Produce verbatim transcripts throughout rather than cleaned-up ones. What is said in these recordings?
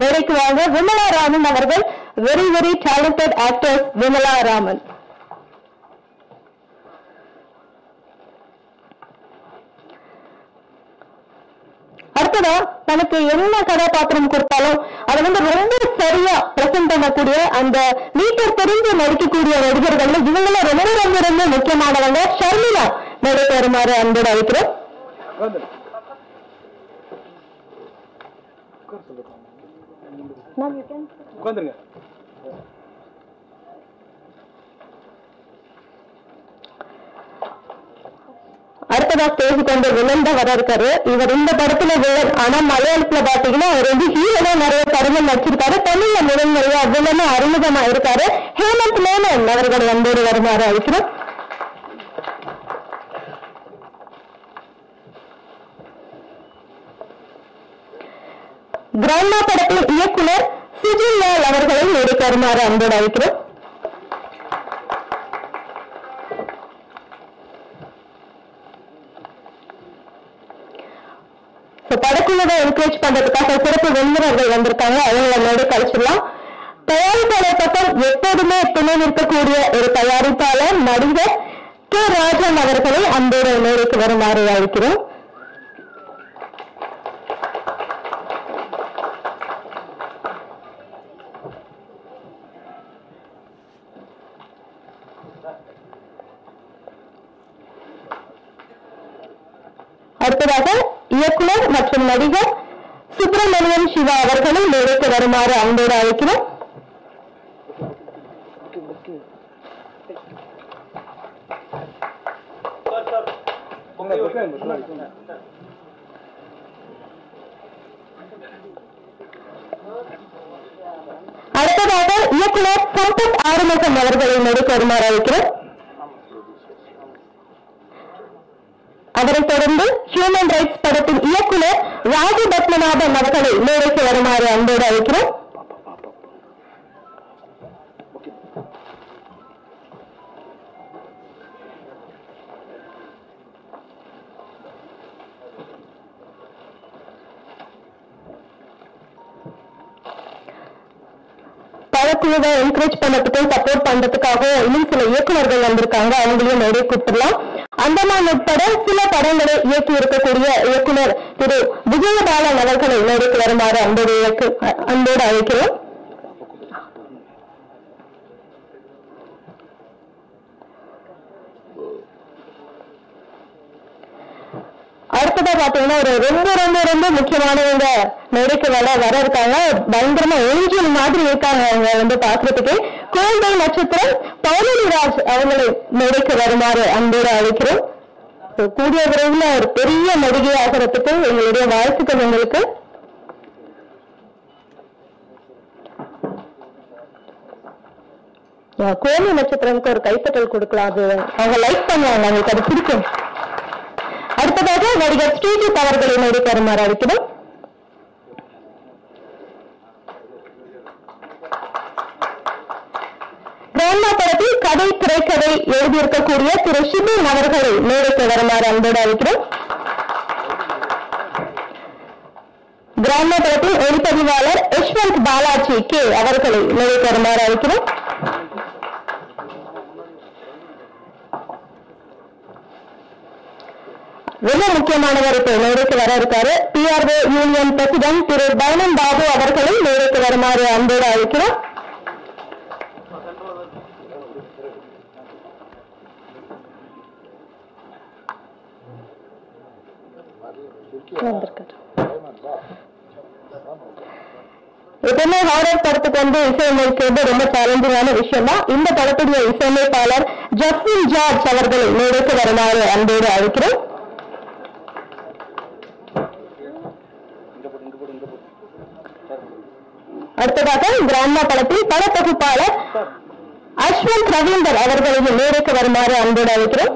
மேடைக்கு வாங்க விமலா ராமன் அவர்கள். Very very talented actor Vimala Raman. அடுத்ததா தனக்கு என்ன கதாபாத்திரம் கொடுத்தாலும் அதை வந்து ரொம்ப சரியா பிரசன்ட் பண்ணக்கூடிய அந்த மீட்டர் தெரிஞ்சு நடிக்கக்கூடிய நடிகர்கள் இவங்கள ரொம்ப ரொம்ப ரொம்ப முக்கியமானவங்க. ஷர்மிளா மேடைக்கு வருமாறு அன்போடு அழைக்கிறோம். அடுத்ததா ஸ்டேஜ் கொண்டு வில்லன் தான் வர இருக்காரு. இவர் இந்த படத்துல வில்லன், ஆனா மலையாளத்துல பாத்தீங்கன்னா அவர் வந்து ஹீரோனா நிறைய படங்கள் நடிச்சிருக்காரு. தமிழ்ல முதல் முறையா வில்லனும் அறிமுகமா இருக்காரு. ஹேமந்த் மேனன் அவர்கள் அன்போடு வருமாறு அழைக்கிறோம். கிராண்ட்மா படத்தின் இயக்குனர் சுஜின் லால் அவர்களை மேடைக்கு வருமாறு அன்போடு அழைக்கிறோம். படக்குழுவை என்கரேஜ் பண்றதுக்காக சிறப்பு விருந்தினர்கள் வந்திருக்காங்க. அவங்களை மேடை கழிச்சிடலாம். தயாரிப்பாளர் பக்கம் எப்போதுமே துணை நிற்கக்கூடிய ஒரு தயாரிப்பாளர் நடிகர் கே ராஜன் அவர்களை அன்போடு மேடைக்கு வருமாறு அழைக்கிறோம். அடுத்ததாக இயக்குனர் மற்றும் நடிகர் சுப்பிரமணியன் சிவா அவர்களை மேடைக்கு வருமாறு அன்போடு அழைக்கிறோம். அடுத்ததாக இயக்குனர் சம்பத் ஆறுமுகம் அவர்களை மேடைக்கு வருமாறு அழைக்கிறோம். அவரைத் தொடர்ந்து ஹியூமன் ரைட்ஸ் படத்தின் இயக்குனர் ராஜு பத்மநாபன் அவர்களை மேடைக்கு வருமாறு அன்போடு அழைக்கிறோம். படக்குழுவை என்கரேஜ் பண்ணதுக்கும் சப்போர்ட் பண்றதுக்காக இன்னும் சில இயக்குநர்கள் வந்திருக்காங்க. அவங்களையும் மேடை கூப்பிடலாம். அந்தமான் உட்பட சில படங்களை இயக்கி இருக்கக்கூடிய இயக்குனர் திரு விஜயபாலன் அவர்களை மேடைக்கு வருமாறு அன்போடு அன்போடு அழைக்கிறோம். அடுத்ததா பாத்தீங்கன்னா ஒரு ரொம்ப ரொம்ப ரொம்ப முக்கியமானவங்க மேடைக்கு வர வர இருக்காங்க. பயங்கரமா ஏஞ்சல் மாதிரி இருக்காங்க. அவங்க வந்து பாக்குறதுக்கு கோல்டை நட்சத்திரம் பௌர்ணமி ராஜ் அவங்களை மேடைக்கு வருமாறு அன்போடு அழைக்கிறோம். கூடிய விரைவில் ஒரு பெரிய நடிகை ஆகிறதுக்கு எங்களுடைய வாழ்த்துக்கள். உங்களுக்கு கோழி நட்சத்திரம்க்கு ஒரு கைப்பற்றல் கொடுக்கலாம். அது அவங்க லைக் பண்ணுவாங்க, அவங்களுக்கு அது பிடிக்கும். அடுத்ததாக நடிகர் ஸ்ரீஜித் அவர்களை மேடைக்கு வருமாறு அழைக்கிறோம். கிராண்ட்மா படத்தில் கதை திரைக்கதை எழுதியிருக்கக்கூடிய திரு ஷிபின் அவர்களை மேடைக்கு வருமாறு அன்போடு அழைக்கிறோம். கிராண்ட்மா படத்தில் ஒளிப்பதிவாளர் யஷ்வந்த் பாலாஜி கே அவர்களை மேடைக்கு வருமாறு அழைக்கிறோம். மிக முக்கியமானவர் இப்போ மேடைக்கு வர இருக்காரு. PRO union president Thiru Bainan Babu அவர்களை மேடைக்கு வருமாறு அன்போடு அழைக்கிறோம். எப்பவுமே ஹாரர் படத்துக்கு வந்து இசையமைக்கிறது ரொம்ப சேலஞ்சிங்கான விஷயம் தான். இந்த படத்துடைய இசையமைப்பாளர் ஜஸ்டின் ஜார்ஜ் அவர்களை மேடைக்கு வருமாறு அன்போடு அழைக்கிறோம். அடுத்ததாக கிராண்ட்மா படத்தில் படத்தொகுப்பாளர் அஸ்வந்த் ரவீந்தர் அவர்களை மேடைக்கு வருமாறு அன்போடு அழைக்கிறோம்.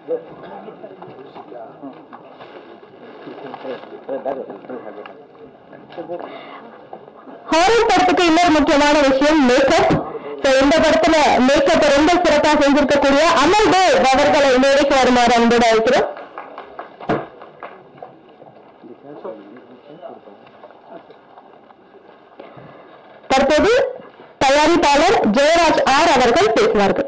ஹாரர் படத்துக்கு இன்னொரு முக்கியமான விஷயம் மேக்கப். இந்த படத்துல மேக்கப் ரொம்ப சிறப்பாக செஞ்சிருக்கக்கூடிய அமல் தேவ் அவர்களை மேடைக்கு வருமாறு அன்போடு அழைக்கிறோம். அவர்கள் பேசுவார்கள்.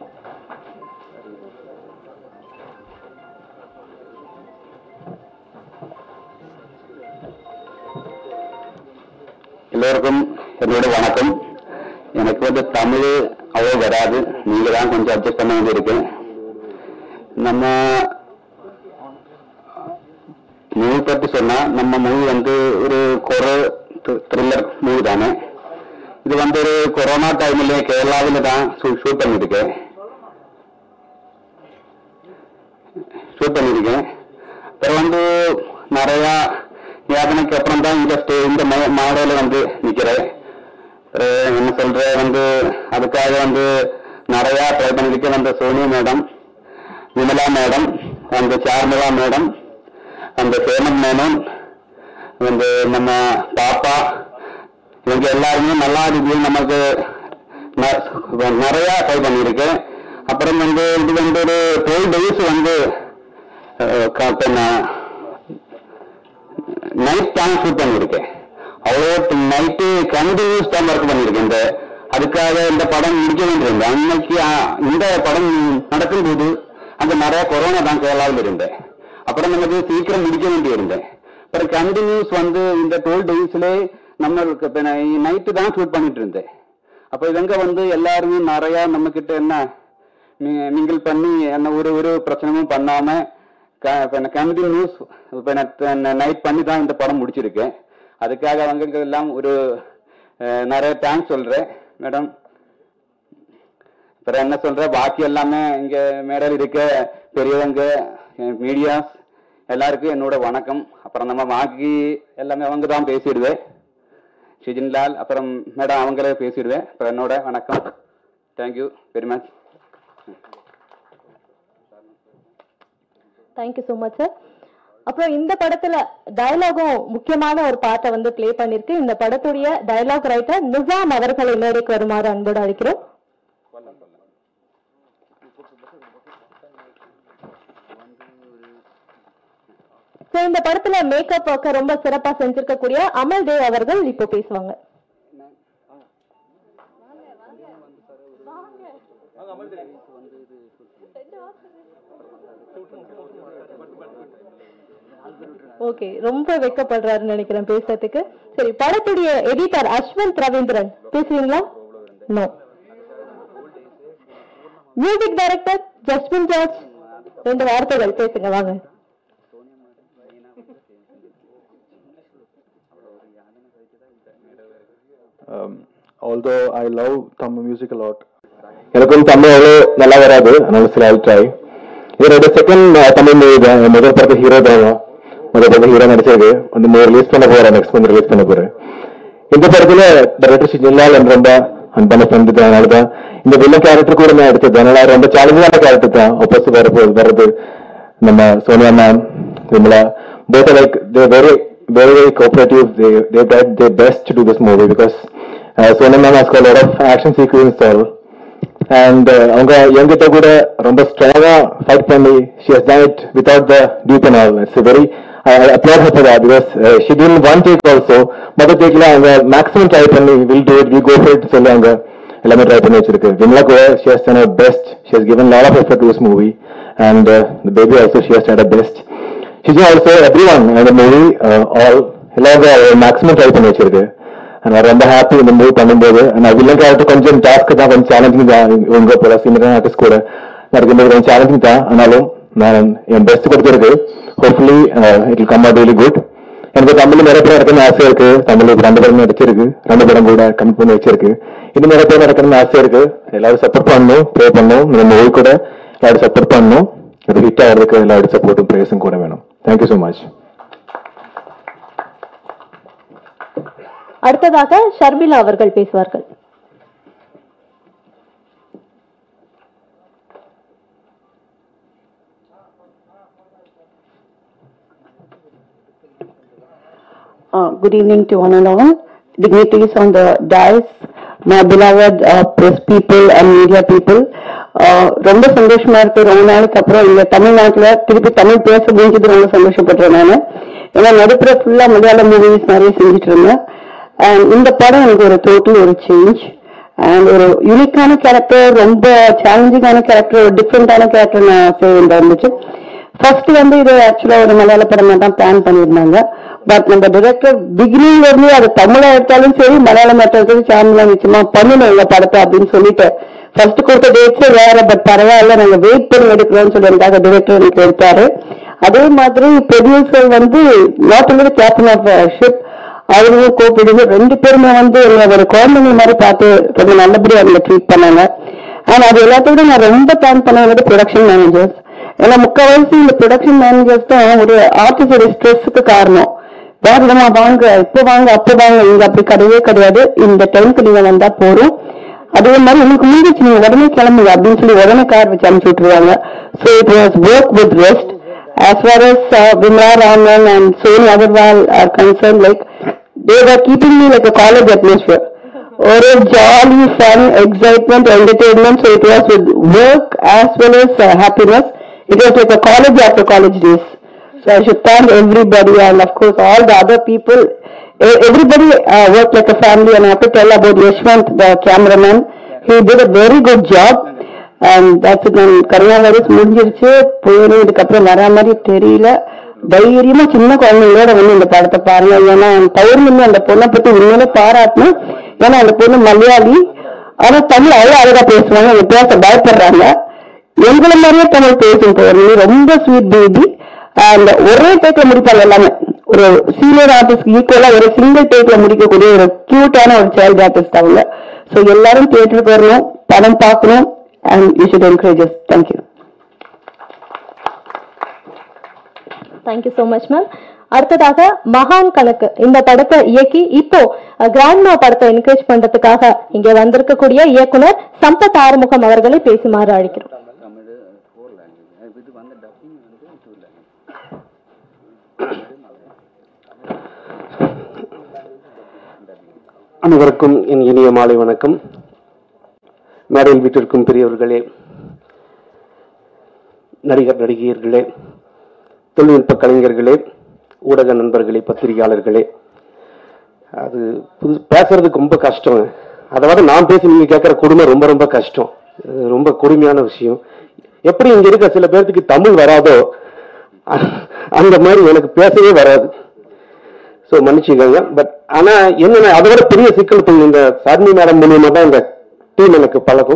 எல்லோருக்கும் என்னோட வணக்கம். எனக்கு வந்து தமிழ் அவ்வளோ வராது, நீங்க தான் கொஞ்சம் அட்ஜஸ்ட் பண்ண வேண்டியிருக்கு. நம்ம மூவி பற்றி சொன்னா, நம்ம மூவி வந்து ஒரு கொரோனா த்ரில்லர் மூவி தானே. இது வந்து ஒரு கொரோனா டைம்ல கேரளாவில் தான் ஷூட் பண்ணிருக்கேன் ஷூட் பண்ணிருக்கேன் அப்புறம் வந்து நிறைய யாதனைக்கு அப்புறம் தான் இந்த ஸ்டே இந்த மாடல வந்து நிக்கிறேன். என்ன சொல்ற வந்து அதுக்காக வந்து நிறைய ட்ரை பண்ணிருக்கேன். அந்த சோனியா மேடம், விமலா மேடம், அந்த சார்மிளா மேடம், அந்த சேமன் மேனன், அந்த நம்ம பாப்பா, இவங்க எல்லாருமே நல்லா இருக்கு. நமக்கு நிறைய ட்ரை பண்ணியிருக்கேன். அப்புறம் வந்து இது வந்து ஒரு டுவெல் டேஸ் வந்து நைட் டைம் ஷூட் பண்ணியிருக்கேன். அவ்வளோ நைட்டு கண்டினியூஸ் டைம் ஒர்க் பண்ணியிருக்கேன். இந்த அதுக்காக இந்த படம் முடிக்க வேண்டியிருந்தேன். அன்னைக்கு இந்த படம் நடக்கும்போது அங்கே நிறைய கொரோனா தான் கேரளாவில் இருந்தேன். அப்புறம் நமக்கு சீக்கிரம் முடிக்க வேண்டியிருந்தேன். அப்புறம் கண்டினியூஸ் வந்து இந்த டுவெல் டேஸ்ல நம்மளுக்கு நைட்டு தான் ஷூட் பண்ணிட்டு இருந்தேன். அப்போ இதங்க வந்து எல்லாருமே நிறைய நம்ம கிட்ட என்ன மிங்கிள் பண்ணி என்ன ஒரு ஒரு பிரச்சனையும் பண்ணாம கண்டினியூஸ் நைட் பண்ணி தான் இந்த படம் முடிச்சிருக்கேன். அதுக்காக அவங்க எல்லாம் ஒரு நிறைய தேங்க்ஸ் சொல்றேன் மேடம். அப்புறம் என்ன சொல்ற, பாக்கி எல்லாமே இங்க மேடையில் இருக்க பெரியவங்க, மீடியாஸ் எல்லாருக்கும் என்னோட வணக்கம். அப்புறம் நம்ம பாக்கி எல்லாமே அவங்க தான் பேசிடுவேன். ஷிஜின்லால் அப்புறம் மேடம் அவங்களே பேசிடுவேன். அப்புறம் என்னோட வணக்கம். Thank you very much. Thank you so much sir. அப்புறம் இந்த படத்துல டயலாகும் முக்கியமான ஒரு பாட்டை வந்து பிளே பண்ணிருக்கு. இந்த படத்துடைய டயலாக் ரைட்டர் நிசாம் அவர்களை மேடைக்கு வருமாறு அன்போடு அழைக்கிறோம். இந்த படத்துல மேக்கப் ஒர்க்க ரொம்ப சிறப்பா செஞ்சிருக்கக்கூடிய அமல் தேவ் அவர்கள் இப்போ பேசுவாங்க. ஓகே, ரொம்ப வெக்கப்படுறாருன்னு நினைக்கிறேன் பேசுறதுக்கு. சரி, படத்துடைய எடிட்டர் அஸ்வந்த் ரவீந்திரன் பேசுவீங்களா? No. Music director Jasmine George, ரெண்டு வார்த்தைகள் பேசுங்க வாங்க. Um, although I love Tamil music a lot, எனக்கும் தமிழ் அவ்வளோ நல்லா வராது, அதனால சில ஐ ட்ரை. இதோட செகண்ட் தமிழ் மூவி தான். முதல் படத்தை ஹீரோ தான் முதல் படத்தை ஹீரோ நடிச்சிருக்கு. வந்து மூணு ரிலீஸ் பண்ண போறேன், நெக்ஸ்ட் மந்த் ரிலீஸ் பண்ண போறேன். இந்த படத்துல டைரக்டர் ஷிஜின்லால் என் ரொம்ப அன்பான ஃப்ரெண்டு தான். அதனால தான் இந்த வில்லன் கேரக்டர் கூட நான் எடுத்தது. அதனால ரொம்ப சேலஞ்சான கேரக்டர் தான். ஆப்போசிட் வர வர்றது நம்ம Sonia ma'am, Vimala, both are like they're very very very cooperative. They they tried their best to do this movie because uh, Sonia ma'am has got a lot of action sequences all, and அவங்க என்கிட்ட கூட ரொம்ப ஸ்ட்ராங்கா fight பண்ணி she has done it without the dupe and all. It's a very I applaud her for that because uh, she didn't one take also, மொத்த டேக்ல அவங்க maximum try பண்ணி will do it, we go for it சொல்லி அவங்க எல்லாமே try பண்ணி வச்சிருக்கு. விமலா கூட she has done her best. She has given a lot of effort to this movie, and uh, the baby also she has tried her best. She's also everyone in the movie uh, all எல்லாரும் maximum try பண்ணி வச்சிருக்கு. நான் ரொம்ப happy இந்த movie பண்ணும்போது. நான் villain character கொஞ்சம் task தான், கொஞ்சம் சேலஞ்சிங் தான். உங்க போல சீனியர் ஆர்டிஸ்ட் கூட நடக்கும்போது கொஞ்சம் சேலஞ்சிங் தான். ஆனாலும் நான் என் பெஸ்ட் கொடுத்துருக்கு. Hopefully it will come out really good. எனக்கு தமிழ் நிறைய பேர் நடக்கணும்னு ஆசை இருக்கு. தமிழ் ரெண்டு படம் நடிச்சிருக்கு, ரெண்டு படம் கூட கமிட் பண்ணி வச்சிருக்கு. இன்னும் நிறைய பேர் நடக்கணும்னு ஆசை இருக்கு. எல்லாரும் சப்போர்ட் பண்ணணும், ப்ரே பண்ணணும். இந்த மூவி கூட எல்லாரும் சப்போர்ட் பண்ணணும். ஒரு ஹிட் ஆகிறதுக்கு எல்லாரும் சப்போர்ட்டும் ப்ரேஸும் கூட வேணும். Thank you so much. அடுத்ததாக ஷர்மிளா அவர்கள் பேசுவார்கள். Uh, good evening to one and all. Dignitaries on the dais, my beloved uh, press people and media people. ரொம்ப சந்தோஷமா இருக்கு. ரொம்ப நாளைக்கு அப்புறம் இங்க தமிழ்நாட்டுல திருப்பி தமிழ் பேச முடிஞ்சது ரொம்ப சந்தோஷப்படுறேன் நான். ஏன்னா நடுப்புற ஃபுல்லா மலையாள மூவிஸ் நிறைய செஞ்சுட்டு இருந்தேன். அண்ட் இந்த படம் எனக்கு ஒரு டோட்டல் ஒரு சேஞ்ச். அண்ட் ஒரு யூனிக்கான கேரக்டர், ரொம்ப சேலஞ்சிங்கான கேரக்டர், ஒரு டிஃப்ரெண்டான கேரக்டர் நான் செய்ய இருந்துச்சு. ஃபர்ஸ்ட் வந்து இது ஆக்சுவலா ஒரு மலையாள படமா தான் பிளான் பண்ணியிருந்தாங்க. பட் நம்ம டைரக்டர் பிகினிங்ல இருந்து அது தமிழா எடுத்தாலும் சரி மலையாளம் எடுத்தாலும் சேனல்ல நிச்சயமா பண்ணணும் இந்த படத்தை அப்படின்னு சொல்லிட்டு ஃபர்ஸ்ட் கொடுத்த டேட்ஸே வேற. பட் பரவாயில்ல, நாங்க வெயிட் பண்ணி எடுக்கிறோம்னு சொல்லி எனக்காக டைரக்டர் எனக்கு எடுத்தாரு. அதே மாதிரி ப்ரொடியூசர் வந்து not only captain of ship, அவங்களும் கோ ப்ரொடியூசர் ரெண்டு பேருமே வந்து ஒரு குழந்தைங்க மாதிரி பார்த்து ரொம்ப நல்லபடியாக அவங்க ட்ரீட் பண்ணாங்க. அண்ட் அது எல்லாத்தோட நான் ரொம்ப பிளான் பண்ண ப்ரொடக்ஷன் மேனேஜர்ஸ். ஏன்னா முக்கால்வாசி இந்த ப்ரொடக்ஷன் மேனேஜர்ஸ் தான் ஒரு ஆர்டிஸ்டோட ஸ்ட்ரெஸ்ஸுக்கு காரணம். வேகமா வாங்க, இப்போ வாங்க, அப்போ வாங்க, இங்க அப்படி கிடையவே கிடையாது, இந்த டைமுக்கு நீங்க வந்தா போறோம், அதே மாதிரி உங்களுக்கு முடிஞ்சிச்சு நீங்க உடனே கிளம்புங்க அப்படின்னு சொல்லி உடனே கார் வச்சு அனுப்பிச்சு விட்டுருவாங்க. So it was work with rest. As far as uh, Vimla Raman and Soni Agarwal are concerned, like they were keeping me like a college atmosphere. Or a jolly, fun, excitement, entertainment. So it was with work as well as uh, happiness. It was like a college after college days. So I should thank everybody and of course all the other people. Everybody uh, worked like a family, and I have to tell about Yashwant, the cameraman. He did a very good job. And that's it. Corona virus முடிஞ்சிருச்சு, போயிடும், இதுக்கப்புறம் வரா மாதிரி தெரியல. தைரியமா சின்ன குழந்தைங்களோட வந்து இந்த படத்தை பாருங்க. ஏன்னா பௌர்ணமி அந்த பொண்ணை பத்தி உண்மையிலே பாராட்டணும். ஏன்னா அந்த பொண்ணு மலையாளி, ஆனா தமிழ் அவ்வளவு அழகா பேசுவாங்க. அவங்க பேச பயப்படுறாங்க. எங்களை மாதிரியே தமிழ் பேசும் பௌர்ணமி, ரொம்ப ஸ்வீட் பேபி. அந்த ஒரே டேக்ல முடிப்பாங்க எல்லாமே. ஒரு சீனியர் ஆர்டிஸ்ட் ஈக்குவலா ஒரு சிங்கிள் டேக்ல முடிக்கக்கூடிய ஒரு கியூட்டான ஒரு சைல்டு ஆர்டிஸ்ட் அவங்க. ஸோ எல்லாரும் தியேட்டருக்கு வரணும், படம் பார்க்கணும். And you should encourage us. Thank you. Thank you so much, ma'am. அடுத்ததாக மகான் கணக்கு இந்த படத்தை இயக்கி இப்போ கிராண்ட்மா படத்தை என்கரேஜ் பண்றதுக்காக இங்க வந்திருக்கக்கூடிய இயக்குனர் சம்பத் ஆறுமுகம் அவர்களை பேசுமாறு அழைக்கிறோம். அனைவருக்கும் என் இனிய மாலை வணக்கம். மேடையில் வீட்டிற்கும் பெரியவர்களே, நடிகர் நடிகையர்களே, தொழில்நுட்ப கலைஞர்களே, ஊடக நண்பர்களே, பத்திரிகையாளர்களே, அது புது பேசுறதுக்கு ரொம்ப கஷ்டம். அதாவது நான் பேசி நீங்க கேட்கிற கொடுமை ரொம்ப ரொம்ப கஷ்டம், ரொம்ப கொடுமையான விஷயம். எப்படி இங்க இருக்க சில பேர்த்துக்கு தமிழ் வராதோ அந்த மாதிரி எனக்கு பேசவே வராது. ஸோ மன்னிச்சுக்கோங்க. பட் ஆனா என்ன, அதை விட பெரிய சிக்கல் இந்த சர்மி மேடம் மூலியமா தான் இந்த டீம் எனக்கு பழகும்.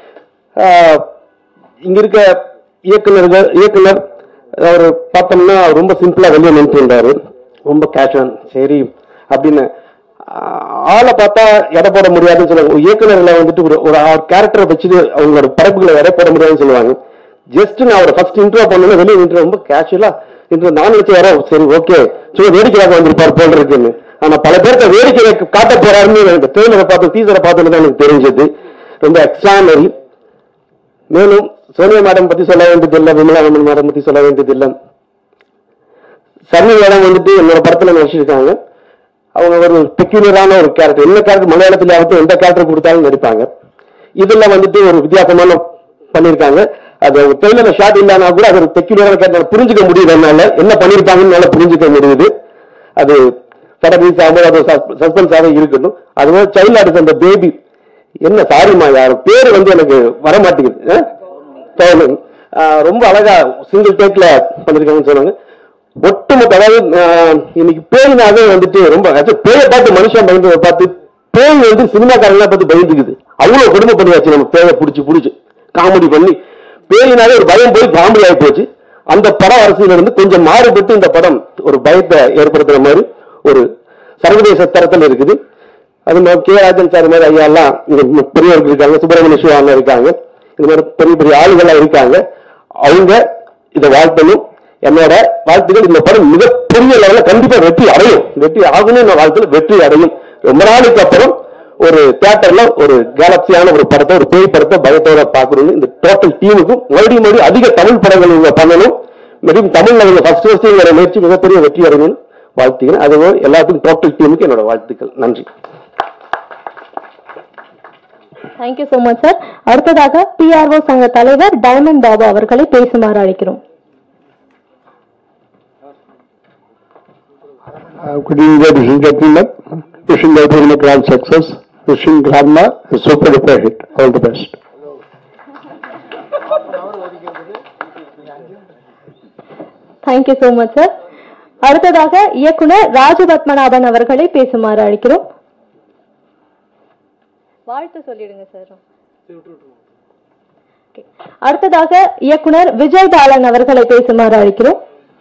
இங்க இருக்க இயக்குநர்கள் இயக்குனர் அவர் பார்த்தோம்னா ரொம்ப சிம்பிளா வெளியே நின்று இருந்தாரு, ரொம்ப கேஷுவல், சரி அப்படின்னு. ஆளை பார்த்தா எடை போட முடியாதுன்னு சொல்லுவாங்க. இயக்குநர்களை வந்துட்டு ஒரு ஒரு கேரக்டரை வச்சுட்டு அவங்களோட படைப்புகளை எடை போட முடியாதுன்னு சொல்லுவாங்க. ஜஸ்ட் நான் அவரை ஃபர்ஸ்ட் இன்ட்ரோ பண்ணணும், வெளியே நின்று ரொம்ப கேஷுவலா இன்று நான் வச்சு யாரோ சரி ஓகே சும்மா வேடிக்கையாக வந்திருப்பார் போல் இருக்குன்னு. ஆனா பல பேர்த்த வேடிக்கை காட்ட போறாருன்னு எனக்கு ட்ரெயிலரை பார்த்து டீசரை பார்த்துன்னு தான் எனக்கு தெரிஞ்சது. ரொம்ப எக்ஸ்ட்ரானரி. மேலும் சோனியா மேடம் பத்தி சொல்ல வேண்டியதில்லை, விமலா ரமன் மேடம் பத்தி சொல்ல வேண்டியதில்லை. சர்மி மேடம் வந்துட்டு என்னோட படத்துல நடிச்சிருக்காங்க. அவங்க ஒரு பெக்யூலரான ஒரு கேரக்டர், என்ன கேரக்டர் மலையாளத்துல ஆகட்டும் எந்த கேரக்டர் கொடுத்தாலும் நடிப்பாங்க. இதுல வந்துட்டு ஒரு வித்தியாசமான பண்ணிருக்காங்க. அது ட்ரெயிலர்ல ஷார்ட் இல்லைன்னா கூட அது ஒரு பெக்யூலரான கேரக்டர் புரிஞ்சுக்க முடியுது. அதனால என்ன பண்ணிருப்பாங்கன்னு புரிஞ்சுக்க முடியுது. அது சஸ்பென்ஸாக இருக்கட்டும். அதுவே சைல்ட் ஆர்டிஸ்ட் அந்த பேபி என்ன சாரிமா யார் பேரு வந்து எனக்கு வரமாட்டேங்குது, ரொம்ப அழகா சிங்கிள் டேக்ல பண்ணிருக்காங்கன்னு சொன்னாங்க. ஒட்டுமொத்த அதாவது இன்னைக்கு பேயினாவே வந்துட்டு ரொம்ப பேயை பார்த்து மனுஷன் பயந்து பார்த்து பேய் வந்து சினிமாக்காரங்களா பார்த்து பயந்துக்குது. அவ்வளவு கொடுமை பண்ணியாச்சு நம்ம பேயை பிடிச்சி பிடிச்சி காமெடி பண்ணி. பேயினாவே ஒரு பயம் போய் காமெடி ஆகி போச்சு. அந்த பட அரசியல இருந்து கொஞ்சம் மாறுபட்டு இந்த படம் ஒரு பயத்தை ஏற்படுத்துற மாதிரி ஒரு சர்வதேச தரத்தில் இருக்குது. அது மாதிரி கே ராஜன் சார் மாதிரி ஐயா எல்லாம் பெரியவர்கள் இருக்காங்க, சுப்பிரமணிய சிவா இருக்காங்க, இது மாதிரி பெரிய பெரிய ஆளுகள்லாம் இருக்காங்க. அவங்க இதை வாழ்த்தணும். என்னோட வாழ்த்துக்கள். இந்த படம் மிகப்பெரிய லெவல கண்டிப்பா வெற்றி அடையும், வெற்றி ஆகணும். இந்த வாழ்த்துல வெற்றி அடையும். ரொம்ப நாளைக்கு அப்புறம் ஒரு தியேட்டர்ல ஒரு கேலக்சியான ஒரு படத்தை, ஒரு பேய் படத்தை பயத்தோட பார்க்கணும். இந்த டோட்டல் டீமுக்கும் மறுபடியும் மறுபடியும் அதிக தமிழ் படங்கள் இவங்க பண்ணணும். மறுபடியும் தமிழ்ல இவங்க ஃபர்ஸ்ட் ஃபர்ஸ்ட் இவங்க முயற்சி மிகப்பெரிய வெற்றி அடையணும் வாழ்த்துக்கிறேன். அதுவும் எல்லாத்துக்கும் டோட்டல் டீமுக்கு என்னோட வாழ்த்துக்கள். நன்றி. Thank you so much sir. அடுத்ததாக பிஆர்ஓ சங்க தலைவர் டைமண்ட் பாபு அவர்களை பேசுமாறு அழைக்கிறோம். Good evening, ladies and gentlemen. Wishing everyone a grand success. wishing Grandma a super duper hit. All the best. Thank you so much sir. அடுத்ததாக இயக்குனர் ராஜபத்மநாபன் அவர்களை பேசுமாறு அழைக்கிறோம். வாழ்த்து சொல்லிடுங்க சார். அடுத்ததாக இயக்குனர் விஜய் பாலன் அவர்களை பேசுமாறு அழைக்கிறோம்.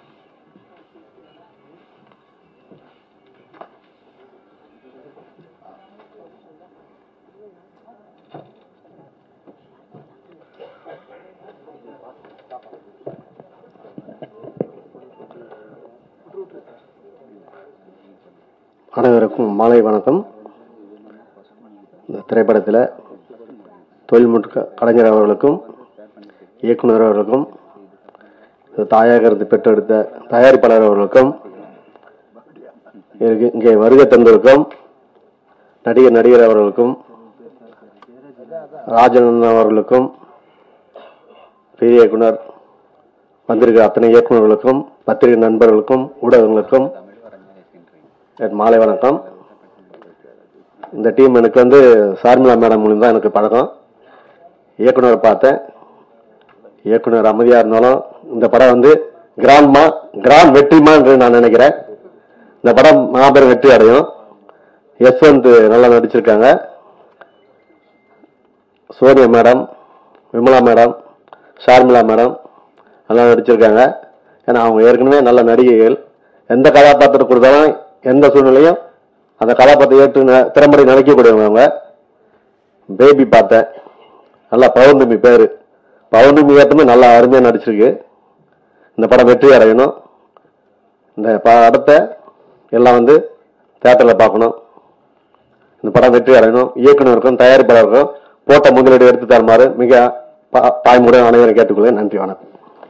அனைவருக்கும் மாலை வணக்கம். இந்த திரைப்படத்தில் தொழில்முற்ற கலைஞர் அவர்களுக்கும் இயக்குனர் அவர்களுக்கும் தாயகத்தை பெற்றெடுத்த தயாரிப்பாளர் அவர்களுக்கும் இங்கே வருகை தந்திருக்கும் நடிகர் நடிகர் அவர்களுக்கும் ராஜநந்தன் அவர்களுக்கும் பெரிய இயக்குனர் வந்திருக்கிற அத்தனை இயக்குநர்களுக்கும் பத்திரிகை நண்பர்களுக்கும் ஊடகங்களுக்கும் மாலை வணக்கம். இந்த டீம் எனக்கு வந்து சார்மிளா மேடம் மூலம் தான் எனக்கு பழக்கம். இயக்குனரை பார்த்தேன். இயக்குனர் அமைதியாக இருந்தாலும் இந்த படம் வந்து கிராண்ட்மா கிராண்ட் வெற்றிமான்னு நான் நினைக்கிறேன். இந்த படம் மாபெரும் வெற்றி அடையும். யஸ்வந்த் நல்லா நடிச்சிருக்காங்க. Sonia madam, Vimala madam, Sharmila madam நல்லா நடிச்சிருக்காங்க. ஏன்னா அவங்க ஏற்கனவே நல்ல நடிகைகள். எந்த கதாபாத்திரம் கொடுத்தாலும் எந்த சூழ்நிலையும் அந்த கதாபாத்திரம் ஏற்று திறம்படி நினைக்கக்கூடியவங்க. பேபி பார்த்தேன். நல்லா பௌர்ணமி பேர் பௌர்ணமி ஏற்றமே நல்லா அருமையாக நடிச்சிருக்கு. இந்த படம் வெற்றி அடையணும். இந்த படத்தை எல்லாம் வந்து தியேட்டரில் பார்க்கணும். இந்த படம் வெற்றி அடையணும். இயக்குனருக்கும் தயாரிப்பாளருக்கும் போட்ட முதலீடு எடுத்து தருமாறு மிக தாய்முறை அனைவரும் கேட்டுக்கொள்கிறேன். நன்றி, வணக்கம்.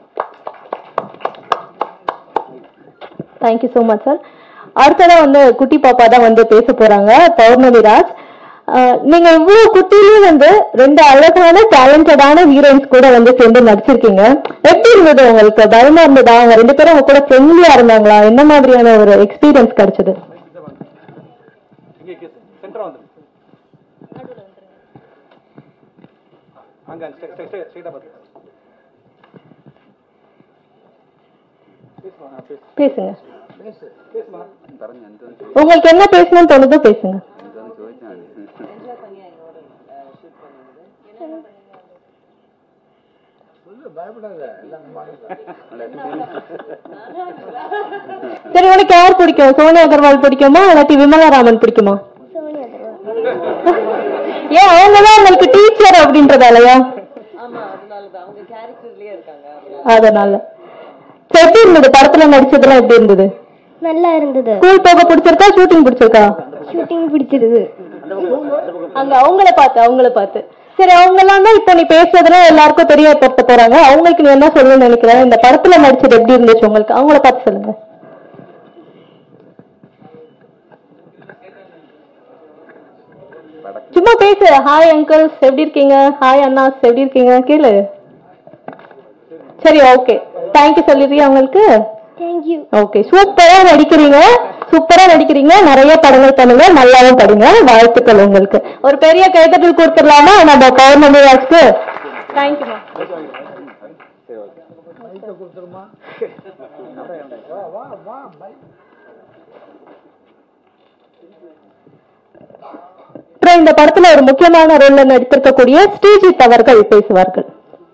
Thank you so much sir. அடுத்ததான் வந்து குட்டி பாப்பா தான் வந்து பேச போறாங்க, பௌர்ணமி ராஜ். நீங்க இவ்வளவு குட்டிலேயும் வந்து ரெண்டு அழகான டேலண்டடான ஹீரோயின்ஸ் கூட வந்து சேர்ந்து நடிச்சிருக்கீங்க. எப்படி இருந்தது உங்களுக்கு? பயமா இருந்ததா? அவங்க ரெண்டு பேரும் அவங்க கூட ஃப்ரெண்ட்லியா இருந்தாங்களா? என்ன மாதிரியான ஒரு எக்ஸ்பீரியன்ஸ் கிடைச்சது? பேசுங்க. உங்களுக்கு என்ன பேசணும்னு தோணுதோ பேசுங்க. சரி, உனக்கு யார் பிடிக்கும்? சோனியா அகர்வால் பிடிக்குமா இல்லாட்டி விமலா ராமன் பிடிக்குமா? ஏன் அவங்கதான் உங்களுக்கு டீச்சர் அப்படின்றதாலயா? அதனால எப்படி இருந்தது? படத்துல நடிச்சதெல்லாம் எப்படி இருந்தது? நல்லா இருந்தது. ஸ்கூல் போக பிடிச்சிருக்கா? ஷூட்டிங் பிடிச்சிருக்கா? ஷூட்டிங் பிடிச்சிருக்கு. அங்க அவங்கள பார்த்து அவங்கள பார்த்து சரி, அவங்க எல்லாம் தான் இப்ப நீ பேசுறதுல எல்லாருக்கும் தெரியப்படுத்த போறாங்க. அவங்களுக்கு நீ என்ன சொல்லணும்னு நினைக்கிறேன்? இந்த படத்துல நடிச்சது எப்படி இருந்துச்சு உங்களுக்கு? அவங்கள பார்த்து சொல்லுங்க. சும்மா பேசு. ஹாய் அங்கிள்ஸ் எப்படி இருக்கீங்க? ஹாய் அண்ணாஸ் எப்படி இருக்கீங்க? கேளு. சரி, ஓகே. தேங்க்யூ சொல்லிடுறியா அவங்களுக்கு? தேங்க்யூ. ஓகே, சூப்பரா நடிக்கிறீங்க, சூப்பரா நடிக்கிறீங்க. நிறைய படங்கள் பண்ணுங்க, நல்லாவும் படிங்க. வாழ்த்துக்கள் உங்களுக்கு. ஒரு பெரிய கைதட்டல் கொடுத்துடலாமா நம்ம பௌர்ணமி ராஜ்க்கு? தேங்க்யூமா. இந்த படத்துல ஒரு முக்கியமான ரோல்ல நடித்திருக்கக்கூடிய ஸ்ரீஜித் அவர்கள் பேசுவார்கள்.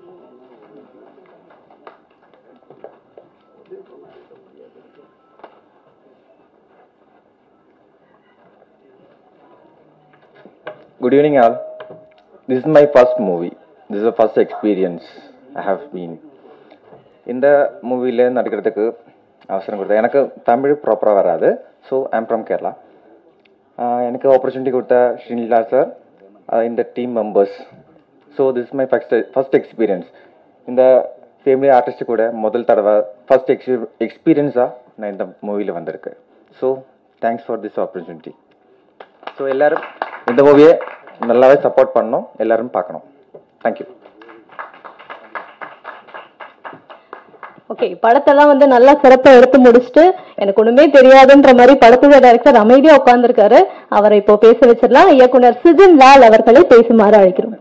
Good evening all. This is my first movie. This is the first experience I have been. இந்த மூவில நடிக்கிறதுக்கு அவசரம் கொடுத்தா எனக்கு தமிழ் ப்ராப்பராக வராது. So I am from Kerala. எனக்கு ஆப்பர்ச்சுனிட்டி கொடுத்த ஸ்ரீனிலா சார், இந்த team members. So this is my first first experience. இந்த ஃபேமிலி ஆர்டிஸ்ட் கூட முதல் தடவை ஃபஸ்ட் எக்ஸ்பீ எக்ஸ்பீரியன்ஸாக நான் இந்த மூவியில் வந்திருக்கேன். So thanks for this opportunity. So எல்லோரும் இந்த மூவியை நல்லாவே சப்போர்ட் பண்ணணும், எல்லாரும் பார்க்கணும். தேங்க்யூ. ஓகே, படத்தெல்லாம் வந்து நல்லா சிறப்பா எடுத்து முடிச்சுட்டு எனக்கு ஒண்ணுமே தெரியாதுன்ற மாதிரி படத்தோட டைரக்டர் அமைதியா உட்கார்ந்துருக்காரு. அவரை இப்போ பேச வச்சிடலாம். இயக்குனர் சிஜன் லால் அவர்களை பேசுமாறு அழைக்கிறோம்.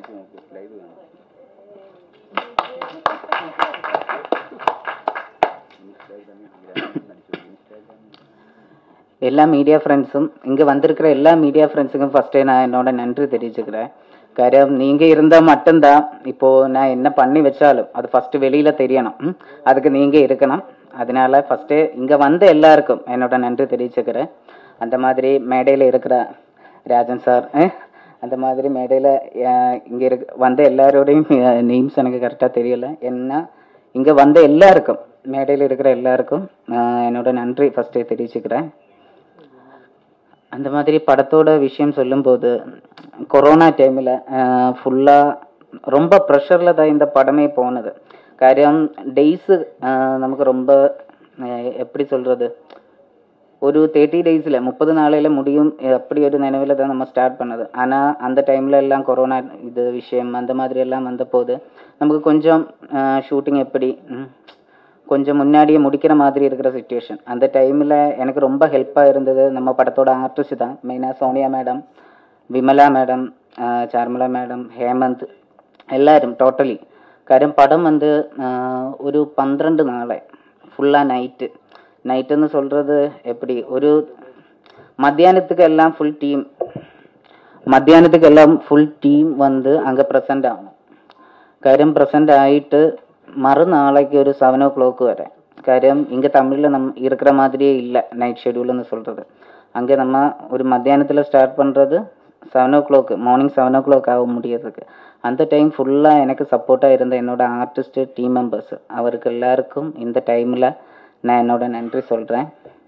எல்லா மீடியா ஃப்ரெண்ட்ஸும் இங்கே வந்திருக்கிற எல்லா மீடியா ஃப்ரெண்ட்ஸுக்கும் ஃபஸ்ட்டே நான் என்னோட நன்றி தெரிவிச்சுக்கிறேன். காரணம் நீங்கள் இருந்தால் மட்டும்தான் இப்போது நான் என்ன பண்ணி வச்சாலும் அது ஃபஸ்ட்டு வெளியில் தெரியணும். அதுக்கு நீங்கள் இருக்கணும். அதனால ஃபஸ்ட்டு இங்கே வந்த எல்லாருக்கும் என்னோட நன்றி தெரிவிச்சுக்கிறேன். அந்த மாதிரி மேடையில் இருக்கிற ராஜன் சார், அந்த மாதிரி மேடையில் இங்கே இருக்க வந்த எல்லாரோடையும் நேம்ஸ் எனக்கு கரெக்டாக தெரியல. என்ன இங்கே வந்த எல்லாருக்கும் மேடையில் இருக்கிற எல்லாருக்கும் என்னோட நன்றி ஃபஸ்ட்டே தெரிவிச்சுக்கிறேன். அந்த மாதிரி படத்தோட விஷயம் சொல்லும்போது கொரோனா டைமில் ஃபுல்லாக ரொம்ப ப்ரெஷரில் தான் இந்த படமே போனது. காரியம் டேஸு நமக்கு ரொம்ப எப்படி சொல்கிறது, ஒரு தேர்ட்டி டேஸில் முப்பது நாளையில் முடியும் அப்படி ஒரு நினைவில் தான் நம்ம ஸ்டார்ட் பண்ணது. ஆனால் அந்த டைமில் எல்லாம் கொரோனா இது விஷயம் அந்த மாதிரி எல்லாம் வந்த போது நமக்கு கொஞ்சம் ஷூட்டிங் எப்படி கொஞ்சம் முன்னாடியே முடிக்கிற மாதிரி இருக்கிற சுச்சுவேஷன். அந்த டைமில் எனக்கு ரொம்ப ஹெல்ப்பாக இருந்தது நம்ம படத்தோட ஆர்டிஸ்ட் தான். மெயினாக Sonia madam, Vimala madam, Sharmila madam, Hemanth எல்லாரும் டோட்டலி. കാര്യം படம் வந்து ஒரு பன்னிரண்டு நாளை ஃபுல்லாக நைட்டு நைட்டுன்னு சொல்கிறது எப்படி ஒரு மத்தியானத்துக்கு எல்லாம் ஃபுல் டீம் மத்தியானத்துக்கு எல்லாம் ஃபுல் டீம் வந்து அங்கே ப்ரெசൻ്റ് ஆகணும். കാര്യം ப்ரெசൻ്റ് ஆகிட்டு மறுநாளைக்கு ஒரு செவன் ஓ கிளாக் வரை. காரியம் இங்கே தமிழில் நம் இருக்கிற மாதிரியே இல்லை நைட் ஷெடியூல்னு சொல்கிறது. அங்கே நம்ம ஒரு மத்தியானத்தில் ஸ்டார்ட் பண்ணுறது seven o'clock morning seven o'clock ஆக முடியறதுக்கு. அந்த டைம் ஃபுல்லாக எனக்கு சப்போர்ட்டாக இருந்த என்னோட ஆர்டிஸ்ட்டு டீம் மெம்பர்ஸ் அவருக்கு எல்லாருக்கும் இந்த டைமில் நான் என்னோட நன்றி சொல்கிறேன்.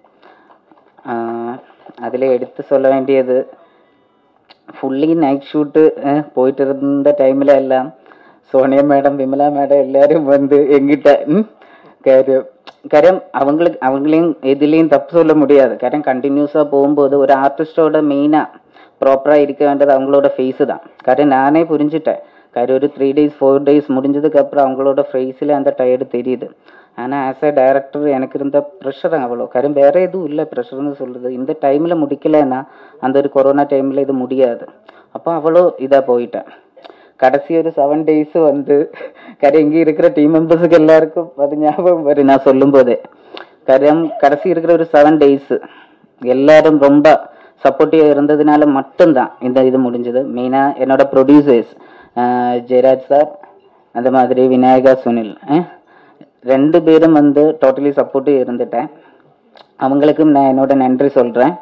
அதில் எடுத்து சொல்ல வேண்டியது ஃபுல்லி நைட் ஷூட்டு போயிட்டு இருந்த டைமில் எல்லாம் சோனியா மேடம், விமலா மேடம் எல்லாரும் வந்து எங்கிட்ட காரியம் காரியம் அவங்களுக்கு அவங்களையும் எதுலேயும் தப்பு சொல்ல முடியாது. காரியம் கண்டினியூஸாக போகும்போது ஒரு ஆர்டிஸ்டோட மெயினாக ப்ராப்பராக இருக்க வேண்டியது அவங்களோட ஃபேஸு தான். காரியம் நானே புரிஞ்சுட்டேன். காரியம் ஒரு த்ரீ டேஸ் ஃபோர் டேஸ் முடிஞ்சதுக்கப்புறம் அவங்களோட ஃபேஸில் அந்த டயர்டு தெரியுது. ஆனால் ஆஸ் அ டைரக்டர் எனக்கு இருந்த ப்ரெஷர் அவ்வளோ. காரியம் வேறு எதுவும் இல்லை ப்ரெஷர்னு சொல்கிறது. இந்த டைமில் முடிக்கலைன்னா அந்த ஒரு கொரோனா டைமில் இது முடியாது. அப்போ அவ்வளோ இதாக போயிட்டேன். கடைசி ஒரு செவன் டேஸு வந்து காரியம் இங்கே இருக்கிற டீம் மெம்பர்ஸுக்கு எல்லாருக்கும் அது ஞாபகம் வரும் நான் சொல்லும் போதே. காரியம் கடைசி இருக்கிற ஒரு செவன் டேஸு எல்லாரும் ரொம்ப சப்போர்ட்டிவாக இருந்ததுனால மட்டும்தான் இந்த இது முடிஞ்சது. மெயினாக என்னோட ப்ரொடியூசர்ஸ் ஜெயராஜ் சார், அந்த மாதிரி விநாயகா, சுனில் ரெண்டு பேரும் வந்து டோட்டலி சப்போர்ட்டிவ் இருந்துட்டேன். அவங்களுக்கும் நான் என்னோட நன்றி சொல்கிறேன்.